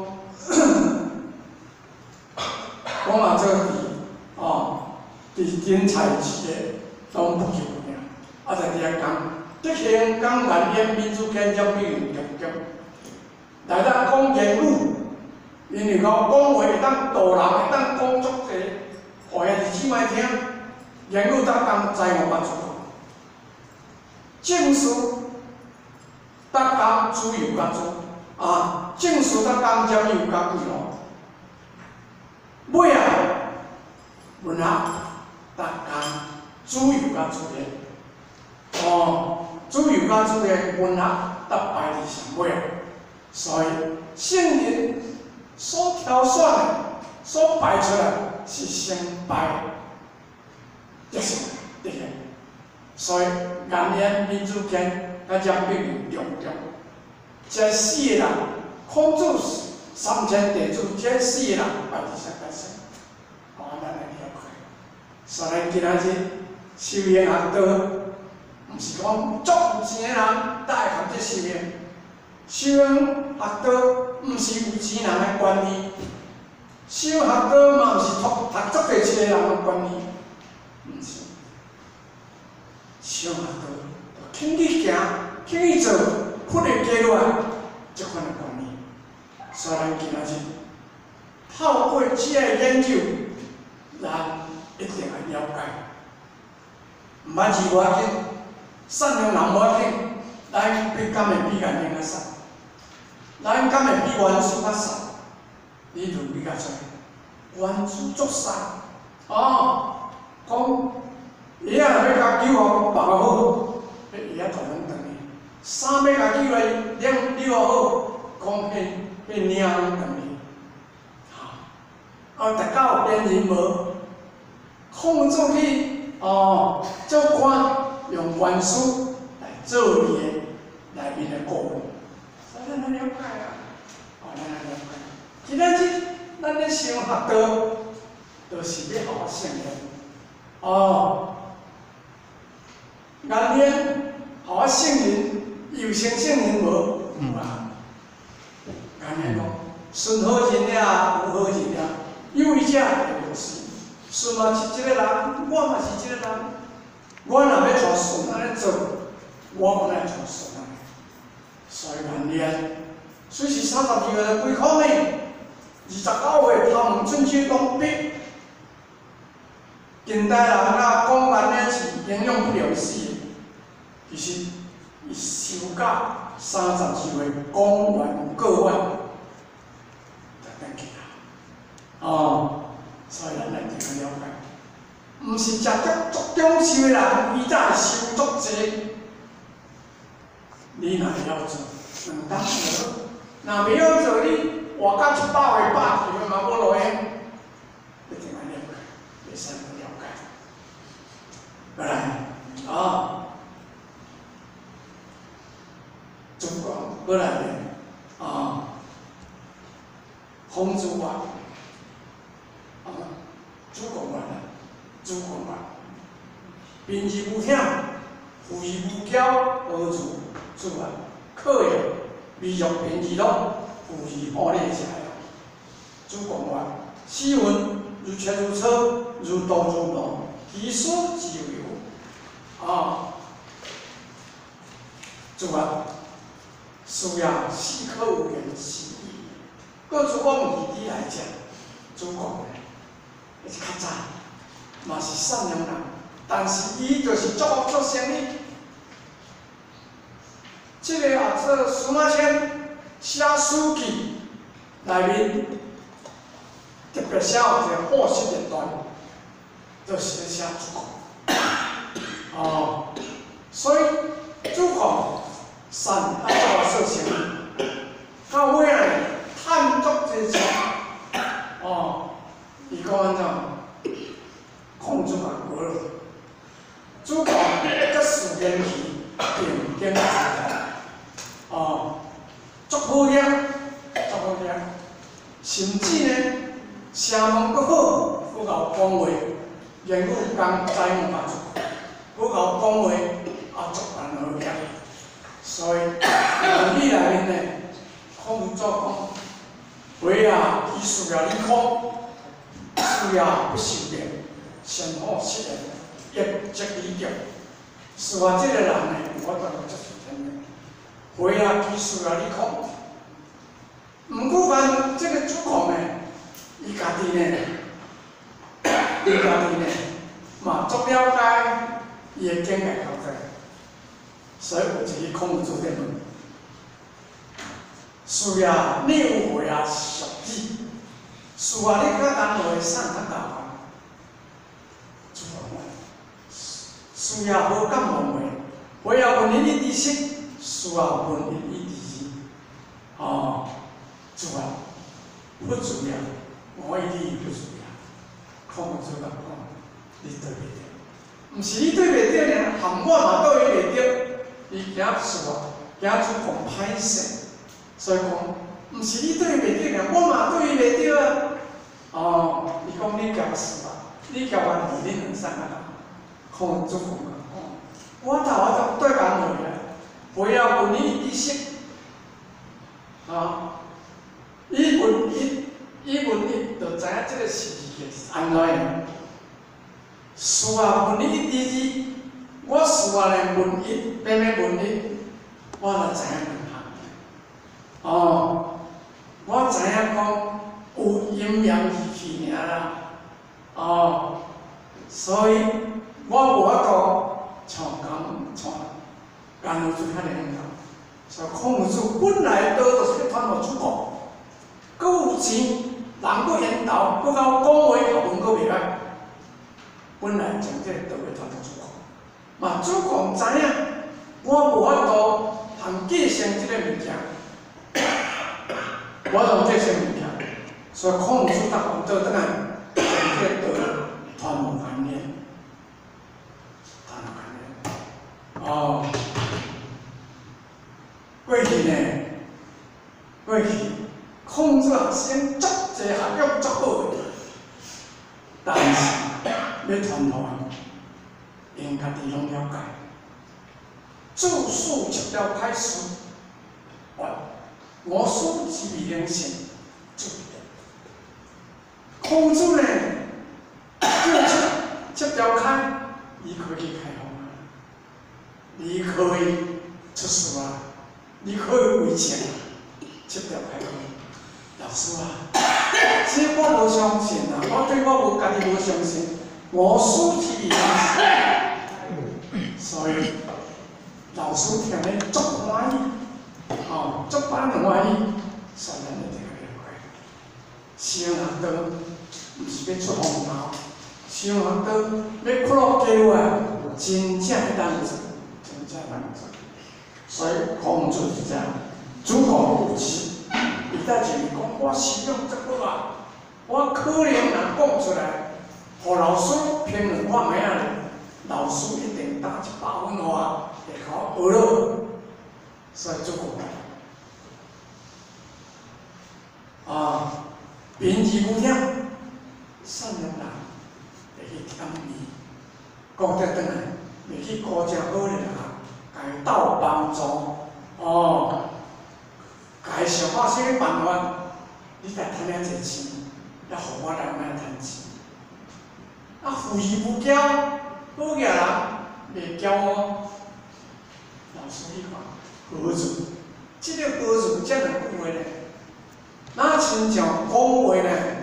讲啊，这个伫哦，伫天才企业拢不求名，啊，在伫遐讲。德行讲蓝烟民主建设比用强强，来咱讲言语，因为讲讲话会当导人，会当讲足济，互遐日子莫听，言语当讲在我捌出口，证书当讲自由甲自啊，证书当讲占有甲贵咯，尾啊文学当讲自由甲自恋，哦。自由甲自恋文学搭排伫上尾啊，所以圣人所挑选的、所排出来是先排德行德行，所以颜言民主见甲占比重重。这四个人，孔子三千弟子，这四个人排伫上甲上，哦，咱来了解。所以今仔日修行学道。毋是讲足有钱的人才会学这修行，修行学道毋是有钱人的管理，修行学道嘛毋是读读足侪册人的管理，毋是。修行学道就轻去行，轻去做，训练过来，这款的管理。所以咱今仔日透过这个研究，咱一定要了解，毋捌字无要紧。善良人无要紧，咱比敢会比颜面较善，咱敢会比原始较善，你就比较侪。原始足善，哦，讲伊啊若要甲酒互包好，迄伊啊大拢长去；衫要甲酒来染染好，讲迄迄领拢长去。啊，大家有编人无？控制去哦，做官。用原书来做你的内面的顾问，所以咱来了解啊，哦，咱来了解。今仔日咱咧修学道，就是要学圣人，哦，颜面学圣人，有成圣人无？嗯啊，颜面讲，顺好人了，有好人了，有伊者有事，顺嘛是即个人，我嘛是即个人。我若要带顺安尼做，我本来带顺安尼，所以颜面虽是三十二个几块呢，二十九岁头毛春秋当笔，近代人啊讲颜面是营养不良死，其实伊修到三十二岁讲完过完，就等起啦。哦，所以咱来定个了解。毋是食足足中修的人，伊才会修足济。你若会晓做，两当做；若袂晓做，你活到一百岁、百岁嘛无路用。一定要了解，袂使不了解。过来，啊，中国过来咧，啊，孔子话，啊，主讲话啦。主讲话，平日不忝，富而不骄，何处主啊？可也，未若平日咯，富而恶劣者呀。主讲话，斯文如泉如车，如刀如刀，其所即有。啊，主啊，需要细可有言细意，各自往义理来讲，主讲话，那是较早。嘛是善良人，但是伊就是作恶作生哩。这个啊，这司马迁写《史记》内面特别写有一个恶习的段，就是咧写主公。哦，所以主公善啊作恶作生，到尾来贪足之钱。哦，伊讲安怎？孔子讲过了， 免去定定哦，足好听，足好听，甚至呢，声望阁好，阁有讲话，言语讲知无嘛足，阁有讲话也足难好听。所以论语内面呢，孔子讲：为啊，以事业立空，事业不修炼，善恶失言，业即离教。是我这个人呢，我当然足是天的。为啊，以事业立空。毋过凡这个主控呢，伊家己呢，伊家己呢，嘛足了解伊的境界所在。所以有一个孔子在问：是啊，你有会啊俗子？是啊，你较单会送较大方？主讲：是啊，无感冒会，会啊问你知识，是啊问你知识，哦。主啊，不主要，我一定不主要。孔子讲：你对袂着，毋是你对袂着尔，含我嘛对伊袂着。伊惊事啊，惊主讲歹势，所以讲，毋是你对伊袂着尔，我嘛对伊袂着啊。哦，伊讲你交事啊，你交完事，你能送啊？孔子讲：我头我都对讲话啊，不要问你知识啊。伊问伊，伊问伊，就知影即个事情是安怎样。事啊问你知识，我事啊来问伊，偏偏问伊，我就知影两项。哦，我知影讲有阴阳义气尔啦。哦，所以我无法度像讲像干老师遐尔样。所以孔子本来倒就是个传统主讲。阁有钱，人阁缘投，阁较讲话学问阁袂歹。本来从这个道理传到主讲，嘛主讲知影，我无法度通继承即个物件，我通继承物件，所以孔子答完倒转来，从这个道理传入观念，传入观念。哦，过去呢，过去。孔子学生足济学养足好个，但是要传落，因家己拢了解。著书七条开始，我书之未能行，就孔子呢，就七七条开，你可以开放啊，你可以出书啊，你可以为钱，七条开放。老师啊，这我无相信啊！我对我无家己无相信，我书之未能行，所以老师听咧足欢喜，哦，足班欢喜，所以咱就这个了解。上学堂毋是要出风头，上学堂要苦乐家话，真正会当做，真正当做。所以孔子是这样，主讲有志。伊在前面讲，我思想足好啊，我可能若讲出来，互老师评论我名咧，老师一定打一百分互我，会甲我学了，所以足够啊，平易不听，善良人会去听伊，讲得转来，会去高正好咧啊，甲伊斗帮助，哦。家想法啥物办法？你来趁遐济钱，来互我来卖趁钱。啊，富裕不骄，好个人袂骄傲。老师你看，何字，即个何字遮两句话咧，哪亲像讲话咧，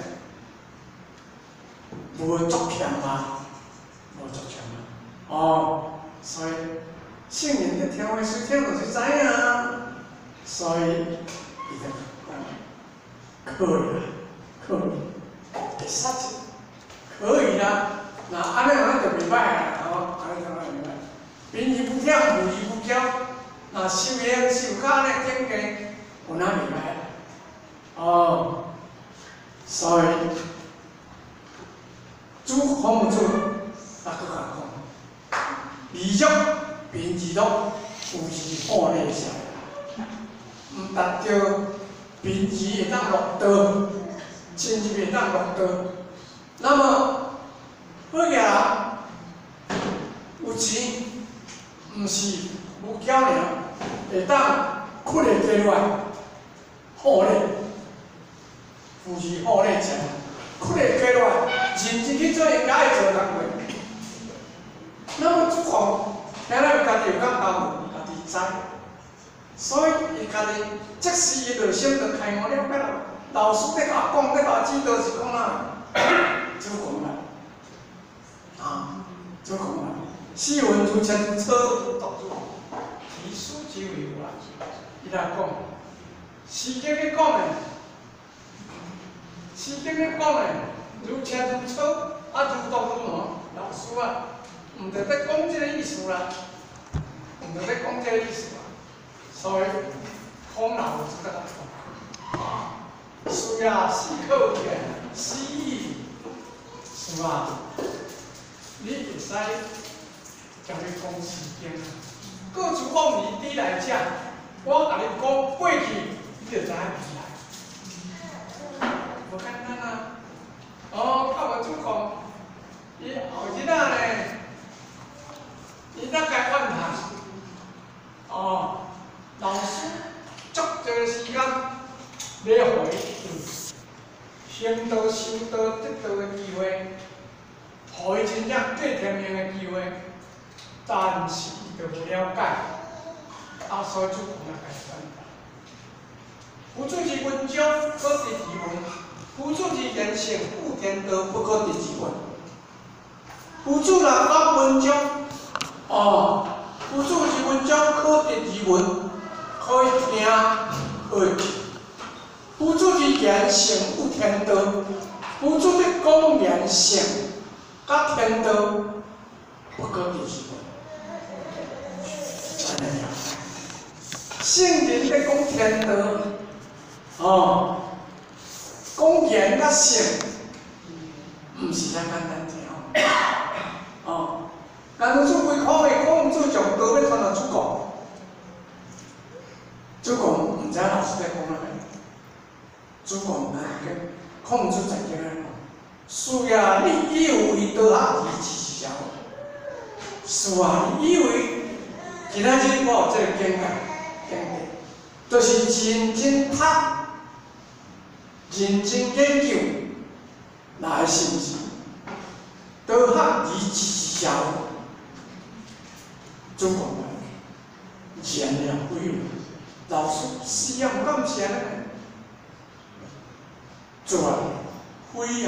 无足欠啊，无足欠啊。哦，所以圣人的听话随听就是知影。所以，伊就讲，可以啦，可以，会杀去，可以啦。那安尼安尼就袂歹啦，吼，安尼就安尼袂歹。平易不听，富裕不骄，那修养修较安尼境界，有哪袂歹啦？哦，所以，主孔子啊，佫甲讲，礼乐平时拢有时好咧上，毋达到平时会当落刀，甚至会当落刀。那么好个人有钱，毋是有巧尔，会当屈个过来，好咧，有时好咧食，屈个过来，认真去做应该会做人话。那么即款，听咱家己有感觉无？家己知，所以伊家己，即使伊就先着开悟了解啦。老师咧甲讲，咧甲指导是讲哪？做讲啦，啊，做讲啦。四文如前如错，读书，其书就有啦。伊来讲，诗经咧讲诶，诗经咧讲诶，如前如错，啊如读如无，老师啊。毋着咧讲即个意思啦，毋着咧讲即个意思啦，所以孔老师甲咱讲，需要思考嘅诗意，是吧？你会使将你讲诗经啊。各种方面你来讲，我甲你讲过去，你就知影未来。无简单啊！哦，较无主讲，伊后日仔咧。伊哪该问他？哦，老师足侪时间要互伊行道、修道、得道的机会，互伊真正过天命的机会，但是伊就无了解，啊，所以就讲了该问他。夫子之文章，可得其文；夫子之言行，不天德，不可得其文。夫子若讲文章。哦，夫子之文章可得其文，可以听，可以记。夫子之言行有天道，夫子的讲言行甲天道不可得其文。安尼啊，圣人咧讲天道，哦，讲言甲行，毋是遐简单听哦。但是做规口的讲做上道要传到主讲，主讲毋知老师在讲啥物，主讲咱个控制在经来讲，是啊，你以为倒下去是啥？是啊，你以为今仔日我有这个境界，境界，就是认真读、认真研究，来是毋是？倒下去是啥？主讲啊，贤良归位，老师是啊，毋敢毋是安尼。做啊，非啊，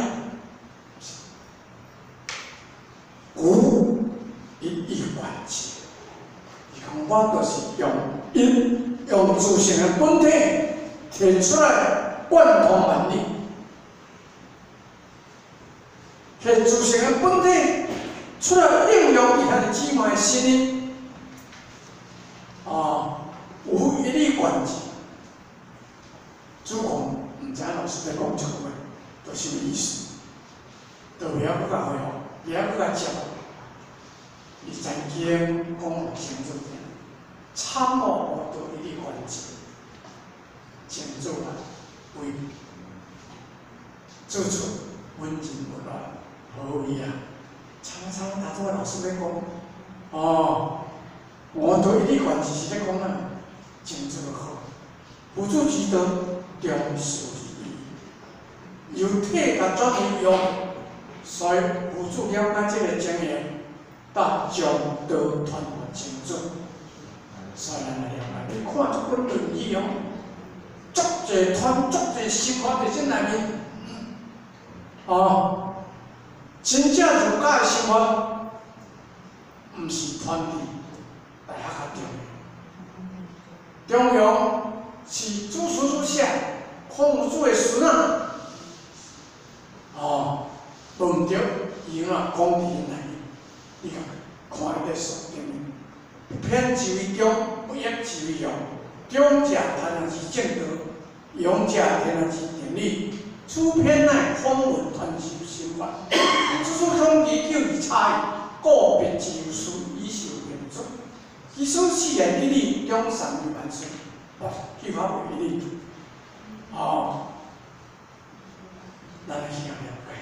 古一以贯之。伊讲我就是用因用自性的本体提出来贯通万理，提自性的本体出来应用伊遐个姊妹的心意。啊，无一例贯之。主讲，毋知老师在讲这个话，都什么意思？都袂晓搁甲回复，袂晓搁甲接。伊曾经讲了前做点，参谋都一例贯之，前做啊，为做出文人不乱，何为啊？常常打这个老师在讲，哦。我对一例贯之是咧讲啊，前做好，夫子之道，忠恕之义，由体甲转为用，所以夫子了解这个经验，把将道传给前做。所以咱来了解，你看这本论语哦，足侪传，足侪心法伫这内面，哦，真正儒家的心法，毋是传递。大家较重要，重要是主师所写，孔子的孙啊，哦，论着伊啊讲伫因内面，你看看伊在书顶面，偏就为中，不厌就为用，中者谈然是正道，用者天然是定理，此篇乃方文传授心法，此书通理九而差异，个别之有殊，以受言准。 其实四言一律，中善为万岁，哦，去法为例，哦，咱来去了解。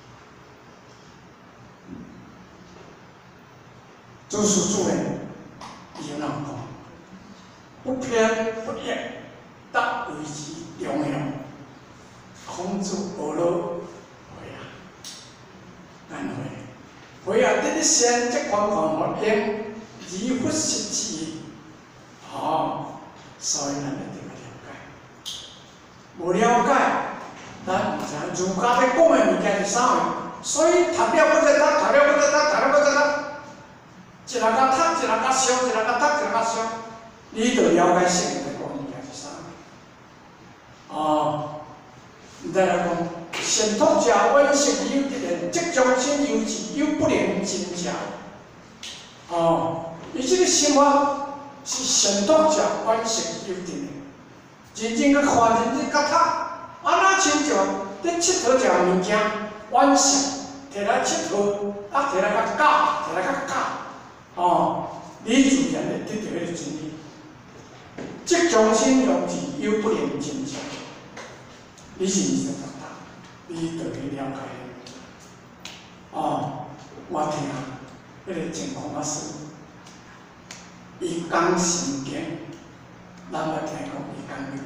诸事诸人，伊有人讲，不偏不倚，得为之中央。孔子学了会啊，安会，会啊！这个先这款方法用，而不实之，哦，所以咱一定要了解。无了解，咱唔知儒家咧讲的物件是啥物，所以读了不再读，读了不再读，读了不再读。一人甲读，一人甲上，一人甲读，一人甲上，你就了解圣人讲物件是啥物。哦，再来讲，善托者万事有一人，即将先有志，有不能真者。哦，伊即个想法是善托者万事有一人，认真甲看，认真甲读，安那亲像伫佚佗一项物件，完成摕来佚佗，啊摕来甲教，摕来甲教。哦，你自然会得到迄个真理。即将先有志，有不能真者。你是毋是读读？你就去了解。哦，我听迄个净空法师，伊讲心经，咱捌听讲伊讲几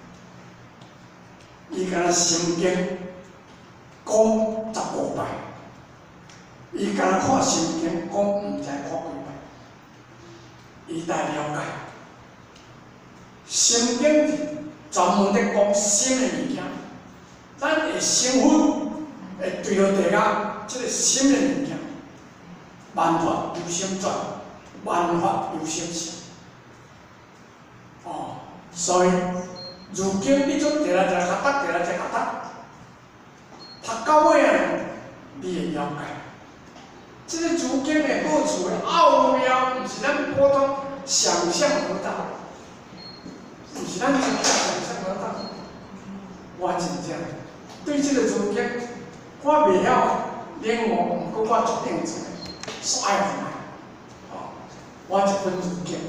遍？伊敢若心经讲十五摆，伊敢若看心经讲毋知看几摆，伊才了解。心经是专门咧讲心的物件，咱的身份会对落地甲即个心的物件，万法由心转，万法由心生。哦，所以如今你总摕来一个较读，摕来一个较读，读到尾啊，你会了解。即个如今的好处的奥妙，毋是咱普通想象得到。毋是咱真正想象得到，我真正对即个事件，我袂晓领悟，毋过我决定出来，煞爱看。哦，我一本事件，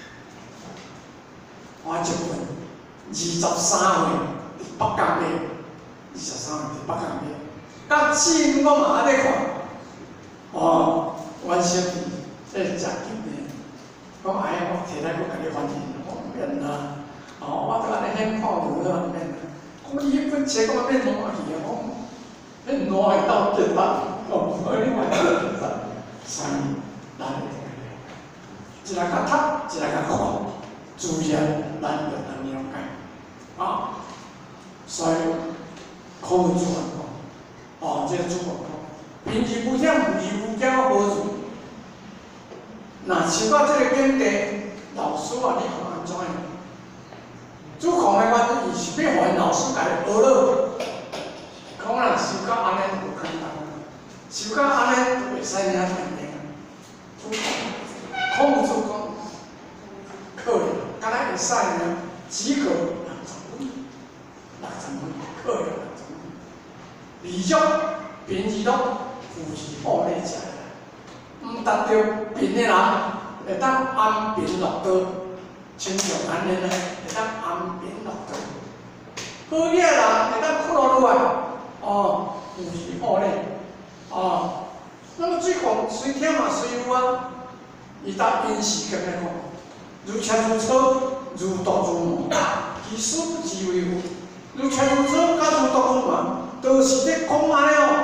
我一本二十三岁伫北港买，二十三岁伫北港买，到至今我嘛还咧看。哦，阮小弟在食金的，讲哎，我摕来我家己反映，我唔免啦。哦，我都安尼显看无了，免啦。我伊迄本册我免烂去啊，我迄烂会到结巴，哦，所以我结巴。所以咱一定要了解，一个较读，一个较看，自然咱就能了解。啊，所以孔子讲，哦，这个主讲，平时不讲，无时不讲，无做。那像到这个境地，老师啊，你看安怎样？主讲的原因是要互因老师家己学了，讲若修到安尼就无简单，修到安尼就袂使领天命。主讲，孔子讲，可能敢若会使呢，只考六十分，六十分，考了六十分。理俗平时拢富士宝咧食，毋达到平的人会当安贫乐道。亲像安尼咧，会当安贫乐道；好业人会当困落落来，哦，有时好咧，哦。那么水况随天嘛随有啊，伊搭因时间来讲，如车如车，如毒如麻，其实不自为乎。如车如车，甲如毒如麻，都是咧讲安尼哦。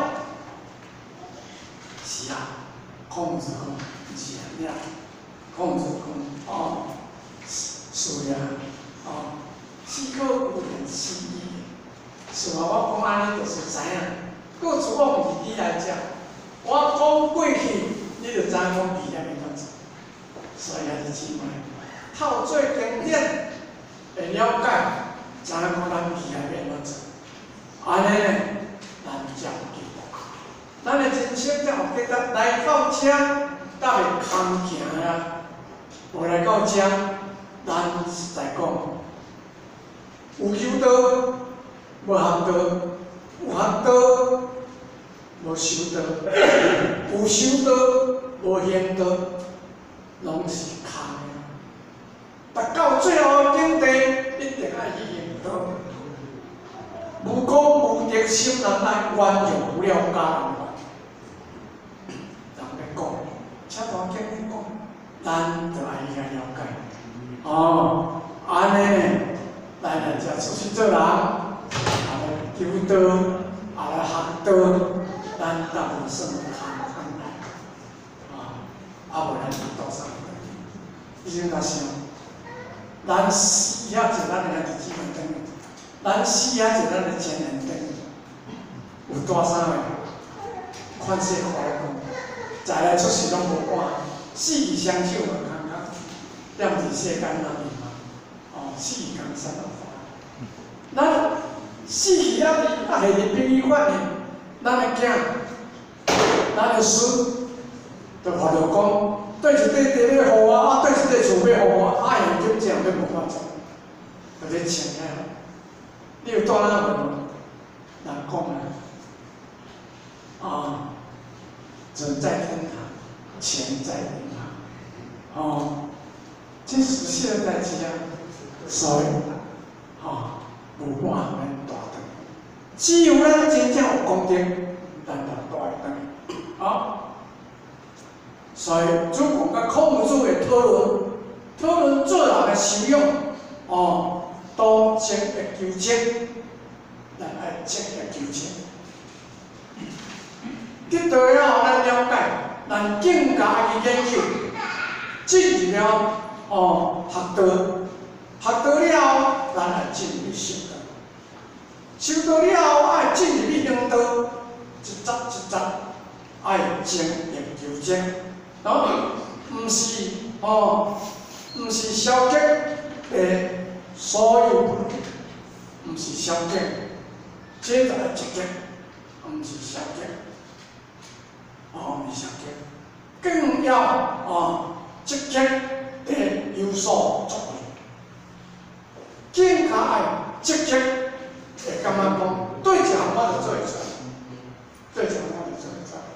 是啊，孔子讲是安尼啊，孔子讲哦。是啊，哦，四个有人四义，是话我讲安尼就是知影。过次我毋是你来讲，我讲过去，你就知影讲未来会怎做。所以也是姊妹，透做经典，会了解，知影讲咱未来要怎做。安尼呢，咱才有记得。咱的人生才有记得来到这，才会空行啊，无来到这。咱实在讲，有修道，无学道；有学道，无修道；有修道，无行道。 拢是空的。但到最后境地，一定爱去用到。无功无德，心人爱冤用不了家人。人咧讲，车大经咧讲，咱就爱去了解。哦，安尼呢，咱来才出去做人，啊来求道，啊来学道，咱大部分算空空来。啊，啊无咱就多少？已经甲想，咱死遐就咱的日子会等于，咱死遐就咱的前人等于，有大啥个？款式互来讲，在来出世拢无管，死而相守嘛，空空，踮伫世间那里嘛，哦，死而江山落花。咱死去遐哩，啊下日殡仪馆哩，咱的囝，咱的孙，就话着讲。对一块地要互我，啊对一块厝要互我，啊现金这样要无法做，就咧请遐。你有带哪问？人讲啊，啊，人在天堂，钱在银行，哦，这实际的代志啊，所以，哦，无半免大长，只有咱真正有功德，咱就大会长，啊。所以，主讲甲孔子的讨论，讨论做人的修养，哦，多情的求情，咱爱情的求情。得到了后，咱了解，咱更加去研究，进入了哦学道，学道了后，咱爱进入修道，修道了后，爱进入行道，一杂一杂，爱情的求情。然后，毋是哦，毋是消极的所有不利，毋是消极，这才是积极，毋是消极，哦，毋是消极，更要哦积极的有所作为，更加爱积极的感觉讲，对一项我就做会出来，对一项我就做会出来。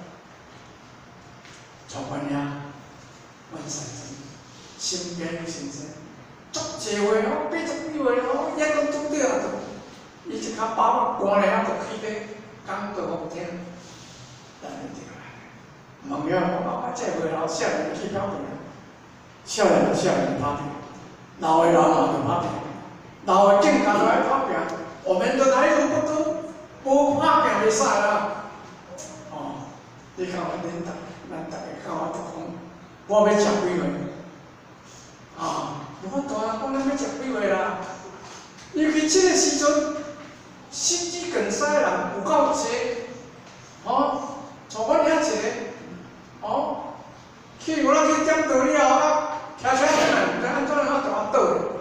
从阮遐，阮先生身边先生，足济话哦，八十几岁哦，也讲拄着啊，伊一骹把我赶来啊，就起咧讲道好听，但是就来，问了讲啊，这岁老少年去跑平，少年就少年跑平，老的老嘛就跑平，老的更加都爱跑平，我们的来路不多，无跑平袂使啦，哦，你看我领导。咱大家看我讲，我要食几岁？啊，无法度啊！讲咱要食几岁啦？尤其这个时阵，心肌梗塞的人有够多，哦，像阮遐一个，哦，去有人去点道了啊，骑车转来，毋知安怎啊，就啊倒咧，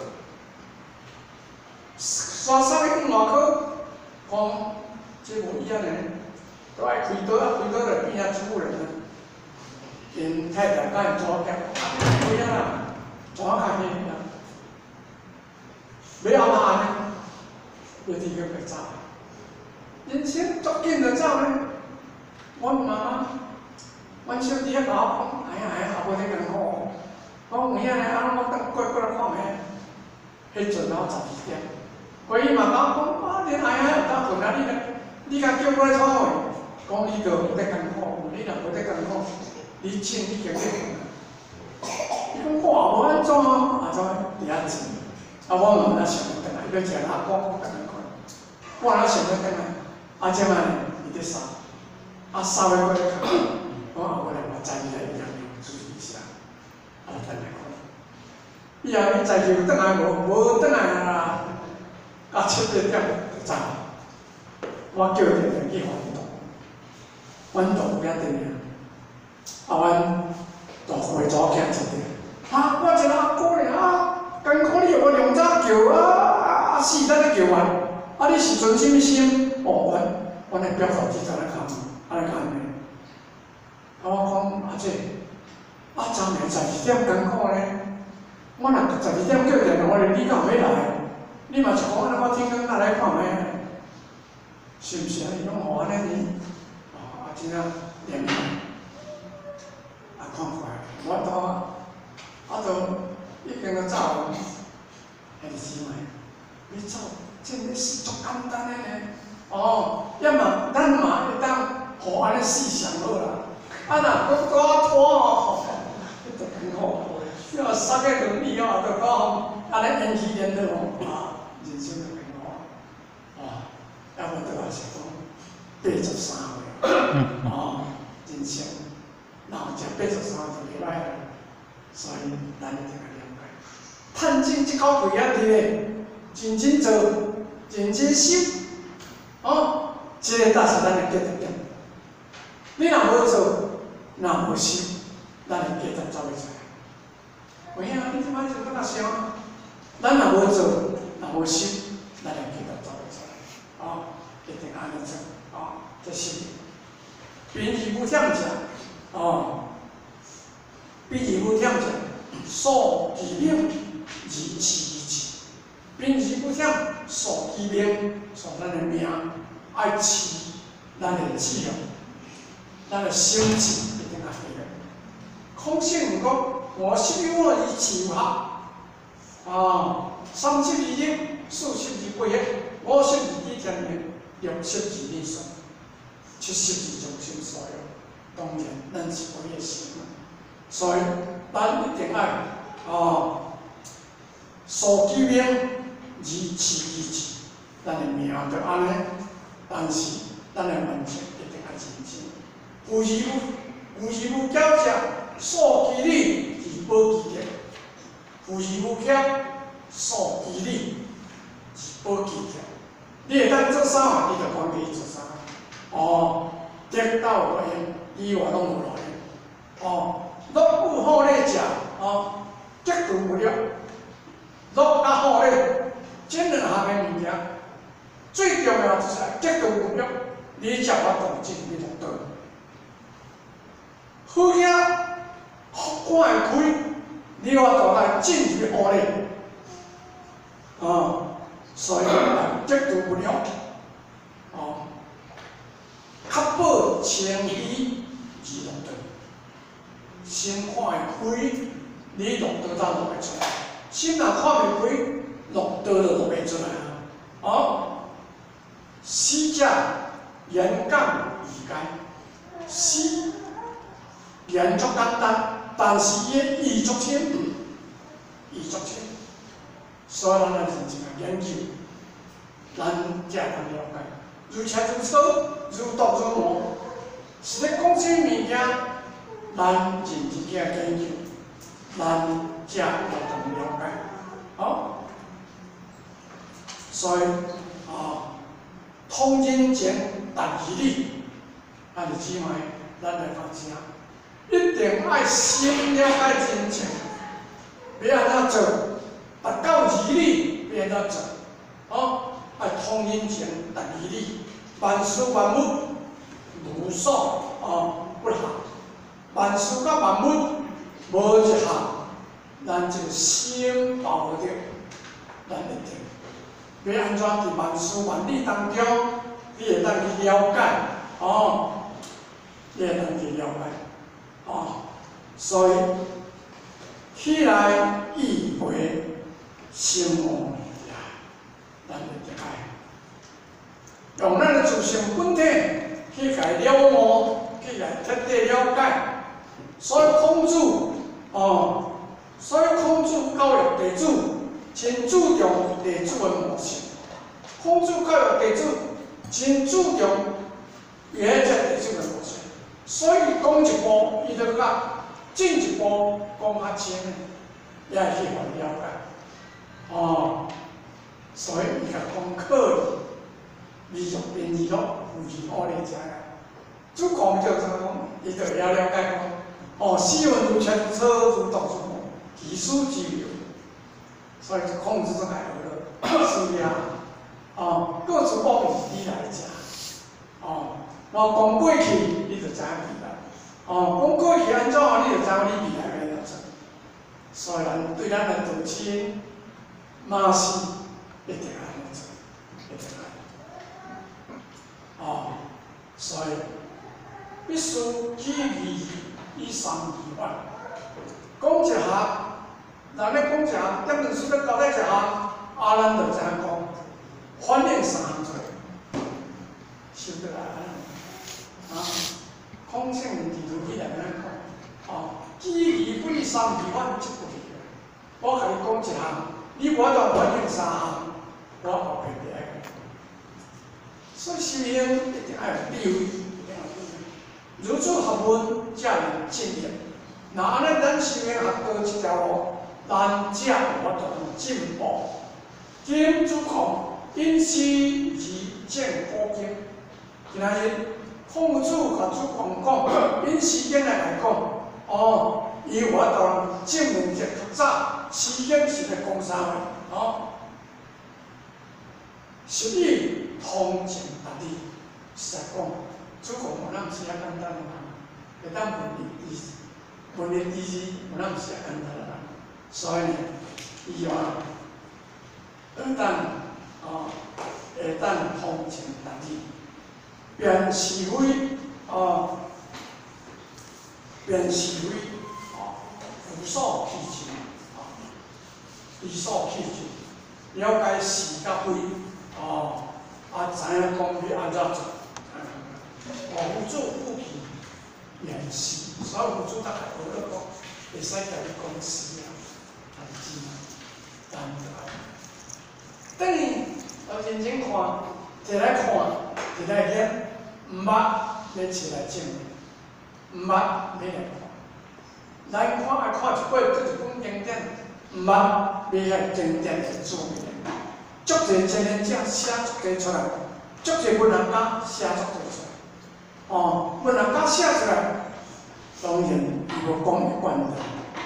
刷送去院外口，讲这无医啊呢，都爱开刀啊，开刀就变啊植物人了。因太太甲因做结，几啊啦，怎啊看见啦？要安怎安尼？要伫个袂走，人生足紧就走呢。阮妈妈，阮小弟仔甲我讲，哎呀哎呀，后尾你艰苦，我有影呢，啊，我等过过来看下。迄阵我十二点，所以嘛甲我讲，啊，你哎呀当困啊，你来，你甲叫过来创话，讲你着有得艰苦，你若无得艰苦。你请你经咧，伊讲我也无安怎啊，安怎伫遐钱？啊，我嘛哪想要转来，要食哪我我等下看。我哪想要转来？啊，即摆伊伫扫，啊扫要过来看，我后尾来我载伊来医院注意一下，啊等来看。以后你载就转来无？无转来啦，啊七八点就走。我叫电话去环岛，环岛有遐电话。啊，阮大会早起一个，啊，我一个阿姑咧，啊，艰苦你又无量早叫啊，啊死咱咧叫阮，啊，你是存什么心？哦，阮阮的表嫂子在咧看，安尼讲呢。啊，我讲阿姐，啊，昨暝十二点艰苦咧，我若十二点叫电话，我你敢有要来？你嘛是讲安尼，我天光哪来看下？是毋是啊？伊讲哦，安尼呢？哦，啊，真啊，连。啊，看看，我拄定要走。兄弟姊妹，你走，真个是足简单的呢。哦，要么咱嘛会当互安尼思想好啦。啊，若搁搁拖吼，迄就很好。要三个能力哦，就讲安尼延续延续哦，啊，人生就很好。哦，要无就也是讲八十三岁，哦，人生老食八十三就袂歹了。所以咱一定要了解，趁钱即口气啊，伫咧，认真做，认真修，哦，这个才是咱的价值点。你若无做，若无修，咱的价值走袂出来。有影，你即摆就搁较想，咱若无做，若无修，咱的价值走袂出来。哦，一定安尼做，哦，这是贫而不忝食，哦。贫而不忝食，数其命而饲其志。贫而不忝，数其命，数咱的命，爱饲咱的志哦，咱的心志一定要对的。孔圣人讲：我十有我以自由学，啊，三十而立，四十而不惑，五十而知天命，六十而立顺，七十而从心所欲。当然，咱是不会行的。所以，咱一定爱哦，数其命而饲其志，咱的命就安尼。但是，咱的完成一定要认真。富而不富而不骄者，数其利而保其德；富而不骄，数其利而保其德。你会当做啥，你就管己做啥。哦，得到无用，以外拢无路用。哦。乐不好咧食，哦，极度不了。乐甲好咧，这两项的物件，最重要就是极度不了。你食法度进你就对。好嘢，看会开，你话度来进去好咧，啊，所以极度不了，哦，确保清理而乐道。心看会开，你路道才落会出来；心若看袂开，路道就落袂出来啊！哦，死者言简意赅，死言足简单，但是伊意足深，意足深。所以咱来认真来研究，咱才能了解。如切如磋，如读如磨，是咧讲些物件。咱认真去研究，咱才会更了解。好，所以啊，通人情达义理，啊，就姊妹，咱来分享，一定爱先了解人情，要安怎做，达到义理要安怎做，哦，爱通人情达义理，万事万物无所哦不行。万事甲万物无一项，咱就心把握着，咱一定要安怎伫万事万理当中，你会当去了解，哦，你会当去了解，哦，所以起来意会，心无呀，咱一定爱用咱的自性本体去甲伊了悟，去甲伊彻底了解。所以孔子哦，所以孔子教育弟子，真注重弟子的模式。孔子教育弟子，真注重伊迄只弟子的模式。所以讲一步，伊就甲进一步讲较深的，也会去互伊了解。哦，所以伊甲讲课理语编字咯，有字好理解啊。主讲就怎讲，伊就会了了解讲。哦，斯文如切如磋，如读如磨，其书之流。所以孔子就爱学了，是呀。哦，各自往义理来食。哦，然后讲过去，你就知影未来。哦，讲过去安怎，你就知影你未来要安怎。所以咱对咱的道亲，嘛是一定要安尼做，一定要。哦，所以必须基于。以三而万，讲一下人咧讲一项，点阵书咧交代一项，啊，咱就知影讲，反映三项做，收得来啊。空性人地图起来安尼讲，哦，记忆分三二反即句。我甲你讲一项，你我当反映三项，我后边就爱。所以修行一定要有智慧，一定要有智慧。如此学问，才能进步。那安尼，咱修行学道这条路，咱才有法度进步。今主控，因师而见古今。今仔日孔子甲主控讲，因时间来来讲，哦，伊有法度证明者较早，时间是咧讲啥话？哦，实理通情达理。实在讲，主控无咱毋是遐简单诶人，会当分离意思。分裂意思，我咱毋是简单啦，所以呢，伊话会当哦，会当通情达理，辨是非哦，辨是非哦，无所弃情哦，无所弃情，了解是甲非哦，啊，知影讲要安怎做，哦，无做不弃。辨是，所以有主大概学了讲，会使甲你讲是啊，但是呢，但就等于要认真看，摕来看，摕来念，毋捌要摕来证明，毋捌要来看。咱看爱看一本做一本经典，毋捌要遐经典来注明。足侪真人者写足侪出来，足侪文学家写足侪出来。哦，文学家写出来，当然伊无讲的关键。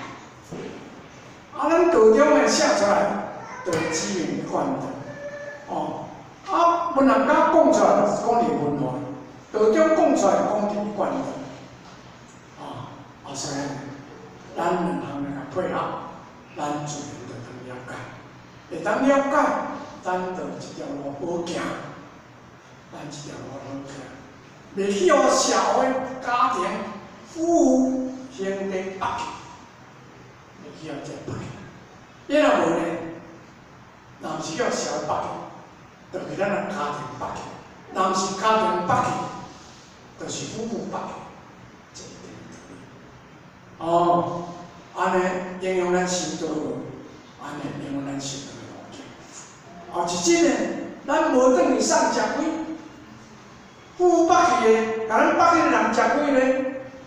啊，咱道中的写出来，就指明的关键。哦，啊，文学家讲出来就是讲你文化，道中讲出来讲你关键。啊，啊，所以咱两项来配合，咱自然就通了解。会当了解，咱就一条路好行，咱一条路好行。袂去互社会、家庭、父母、兄弟绑去，袂去互这绑去。伊若无呢，若毋是去互社会绑去，就去咱个家庭绑去；若毋是家庭绑去，就是父母绑去。这一点注意。哦，安尼影响咱修道，安尼影响咱修道的路径。后一真呢，咱无等于送食鬼。父母绑去的，甲咱绑去的人食鬼呢？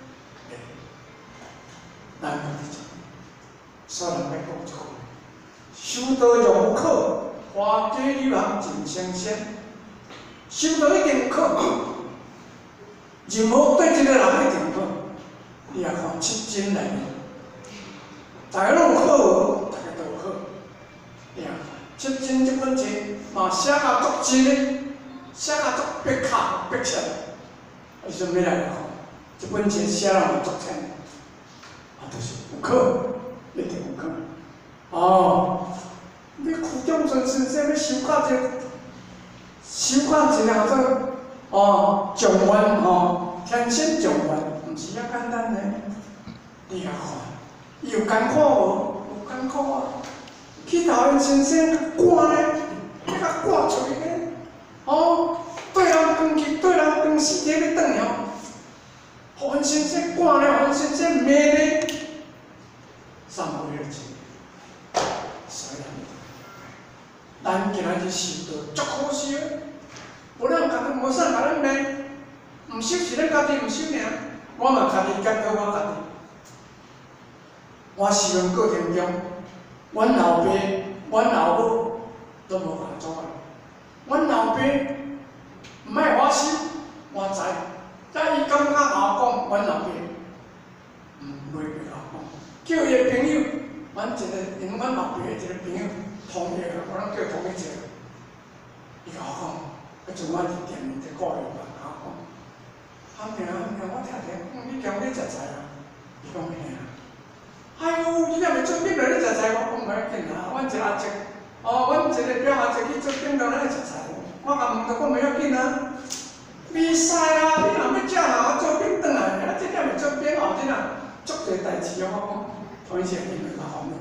咱无去食。所以人要讲一句：修道若无考，花甲女人真新鲜。修道一定有考，任何对这个人一定有考。你也看七经内面，大家拢有考无？大家都有考。你啊，七经这本册嘛写甲足真的。写甲足白卡白切，为什么要来看？这本册写人嘛足清，啊，就是有考，一定有考。哦，你苦中作乐，说要修到这，修到一项做哦状元哦，天生状元，毋是遐简单的。你啊看，伊有艰苦无？有艰苦啊！去头因先生赶咧，甲赶出去咧。哦，对人讲去，对人讲死体咧转了，互阮先生赶了，互阮先生骂咧，三无热情，所以咱今仔日修道足可惜的，无咱家己无啥甲咱骂，毋修是咱家己毋修尔，我嘛家己检讨我家己，我希望过程中，阮老爸、阮老母都无甲做啊。阮老爸毋爱我修，我知。但伊感觉我讲，阮老爸毋袂袂我讲，叫伊个朋友，阮一个因阮老爸一个朋友，同学啊，我拢叫同一个。伊甲我讲，迄阵我伫店面伫顾虑吧，甲我讲，阿娘阿娘，我听听，讲你今日食菜啊？伊讲嘿啊。哎呦，你若袂做饼来，你食菜，我讲唔要紧啦，阮一个阿叔。哦，阮一个表阿姐去做饼干，咱来食菜。我甲问到，我袂要紧啊，袂使啊！你若要食啦，我做饼转来，啊，这点袂做饼后，真啊，足侪代志哦。我讲，同伊是因为较烦恼，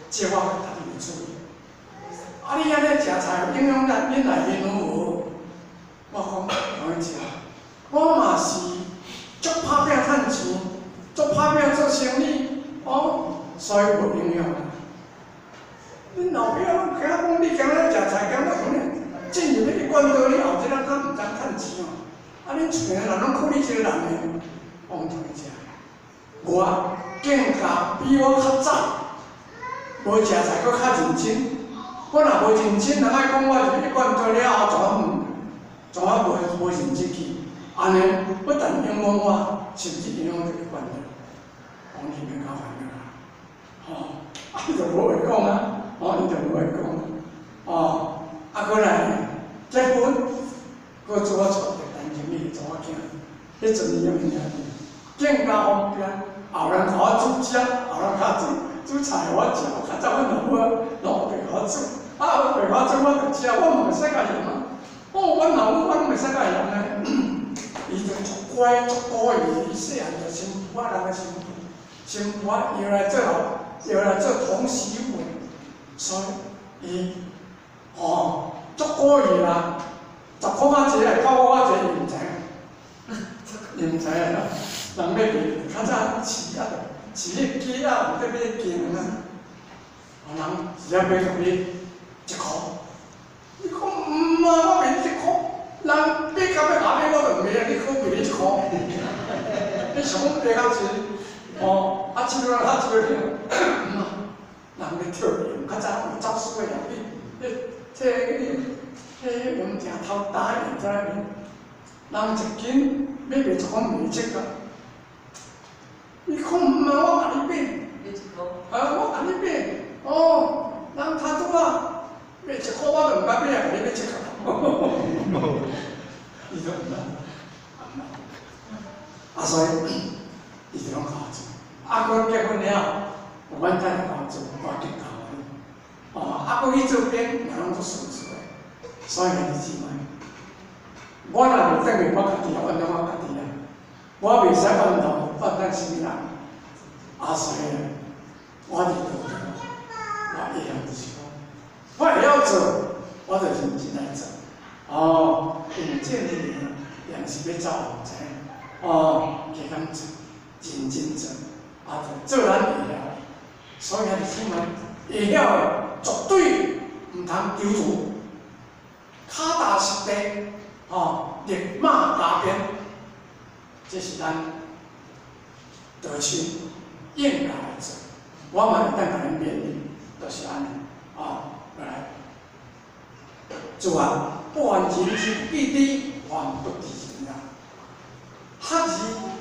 这我会特别注意。啊，你安尼食菜影响咱恁内面有无？我讲我食，我嘛是足拍拼趁钱，足拍拼做生意，哦，所以无影响。恁老爸拢惊讲你今仔食菜，今仔可能进入你管道，你后一日敢毋知趁钱哦。啊，恁厝诶人拢靠你一个人诶，我唔同伊食。我更加比我较早，无食菜搁较认真。我若无认真，人爱讲我入去管道了后，怎唔怎啊无无认真去？安尼不但影响我，甚至影响入去管道，讲你免搞烦恼啦。吼，啊，伊就无话讲啊，哦，伊就无话讲。哦，啊，过来结婚，搁做我厝的单亲咪做我囝，迄阵伊也物件，更加方便。后人甲我煮食，后人甲煮煮菜我食，较早阮老母老爸甲我煮，啊，老爸甲我煮我就食，我嘛袂使甲嫌啊。哦，阮老母我拢袂使甲嫌咧，伊就足乖足古意，伊细汉就先扶我人个媳妇，先扶我摇来做摇来做童媳妇，所以伊哦足古意啦，十箍仔一个，九箍仔一个，伊毋知影，伊毋知影啦。人要卖，较早饲啊，饲迄鸡啊，或者买鸡卵啊，人饲啊买互你一箍，你讲毋啊，我卖你一箍，人买到要咬你，我就卖啊，你可卖你一箍，你想讲卖较济，哦，啊，一两较济了，毋啊，人要跳赢，较早有走私的药品，迄这迄迄用正头打的，知影无？人一斤要卖一箍，卖七个。你讲毋啊，我甲你买，啊，我甲你买，哦，人他拄啊买一箍，我就毋敢买啊，甲你买一箍，伊就毋啦，啊，所以伊就拢甲我做，啊，佮结婚了，阮太太甲我做，我更教我，哦，啊，佮去做兵，也拢做顺顺的，所以兄弟姊妹，我若袂等于我家己啊，反正我家己啊。我袂使按头放咱身人，啊所以我伫道场，我一样就是讲，我会晓做，我就认真来做。哦，用这个年，也是要走路者，哦，加工做，认真做，啊，就做咱会晓。所以兄弟姊妹，会晓的绝对毋通求助，脚踏实地，哦，立马加鞭。这是咱德亲应该来做，我嘛会当甲恁勉励，就是安尼，啊，来，主啊，不患人之必低，患不敌人啊，学字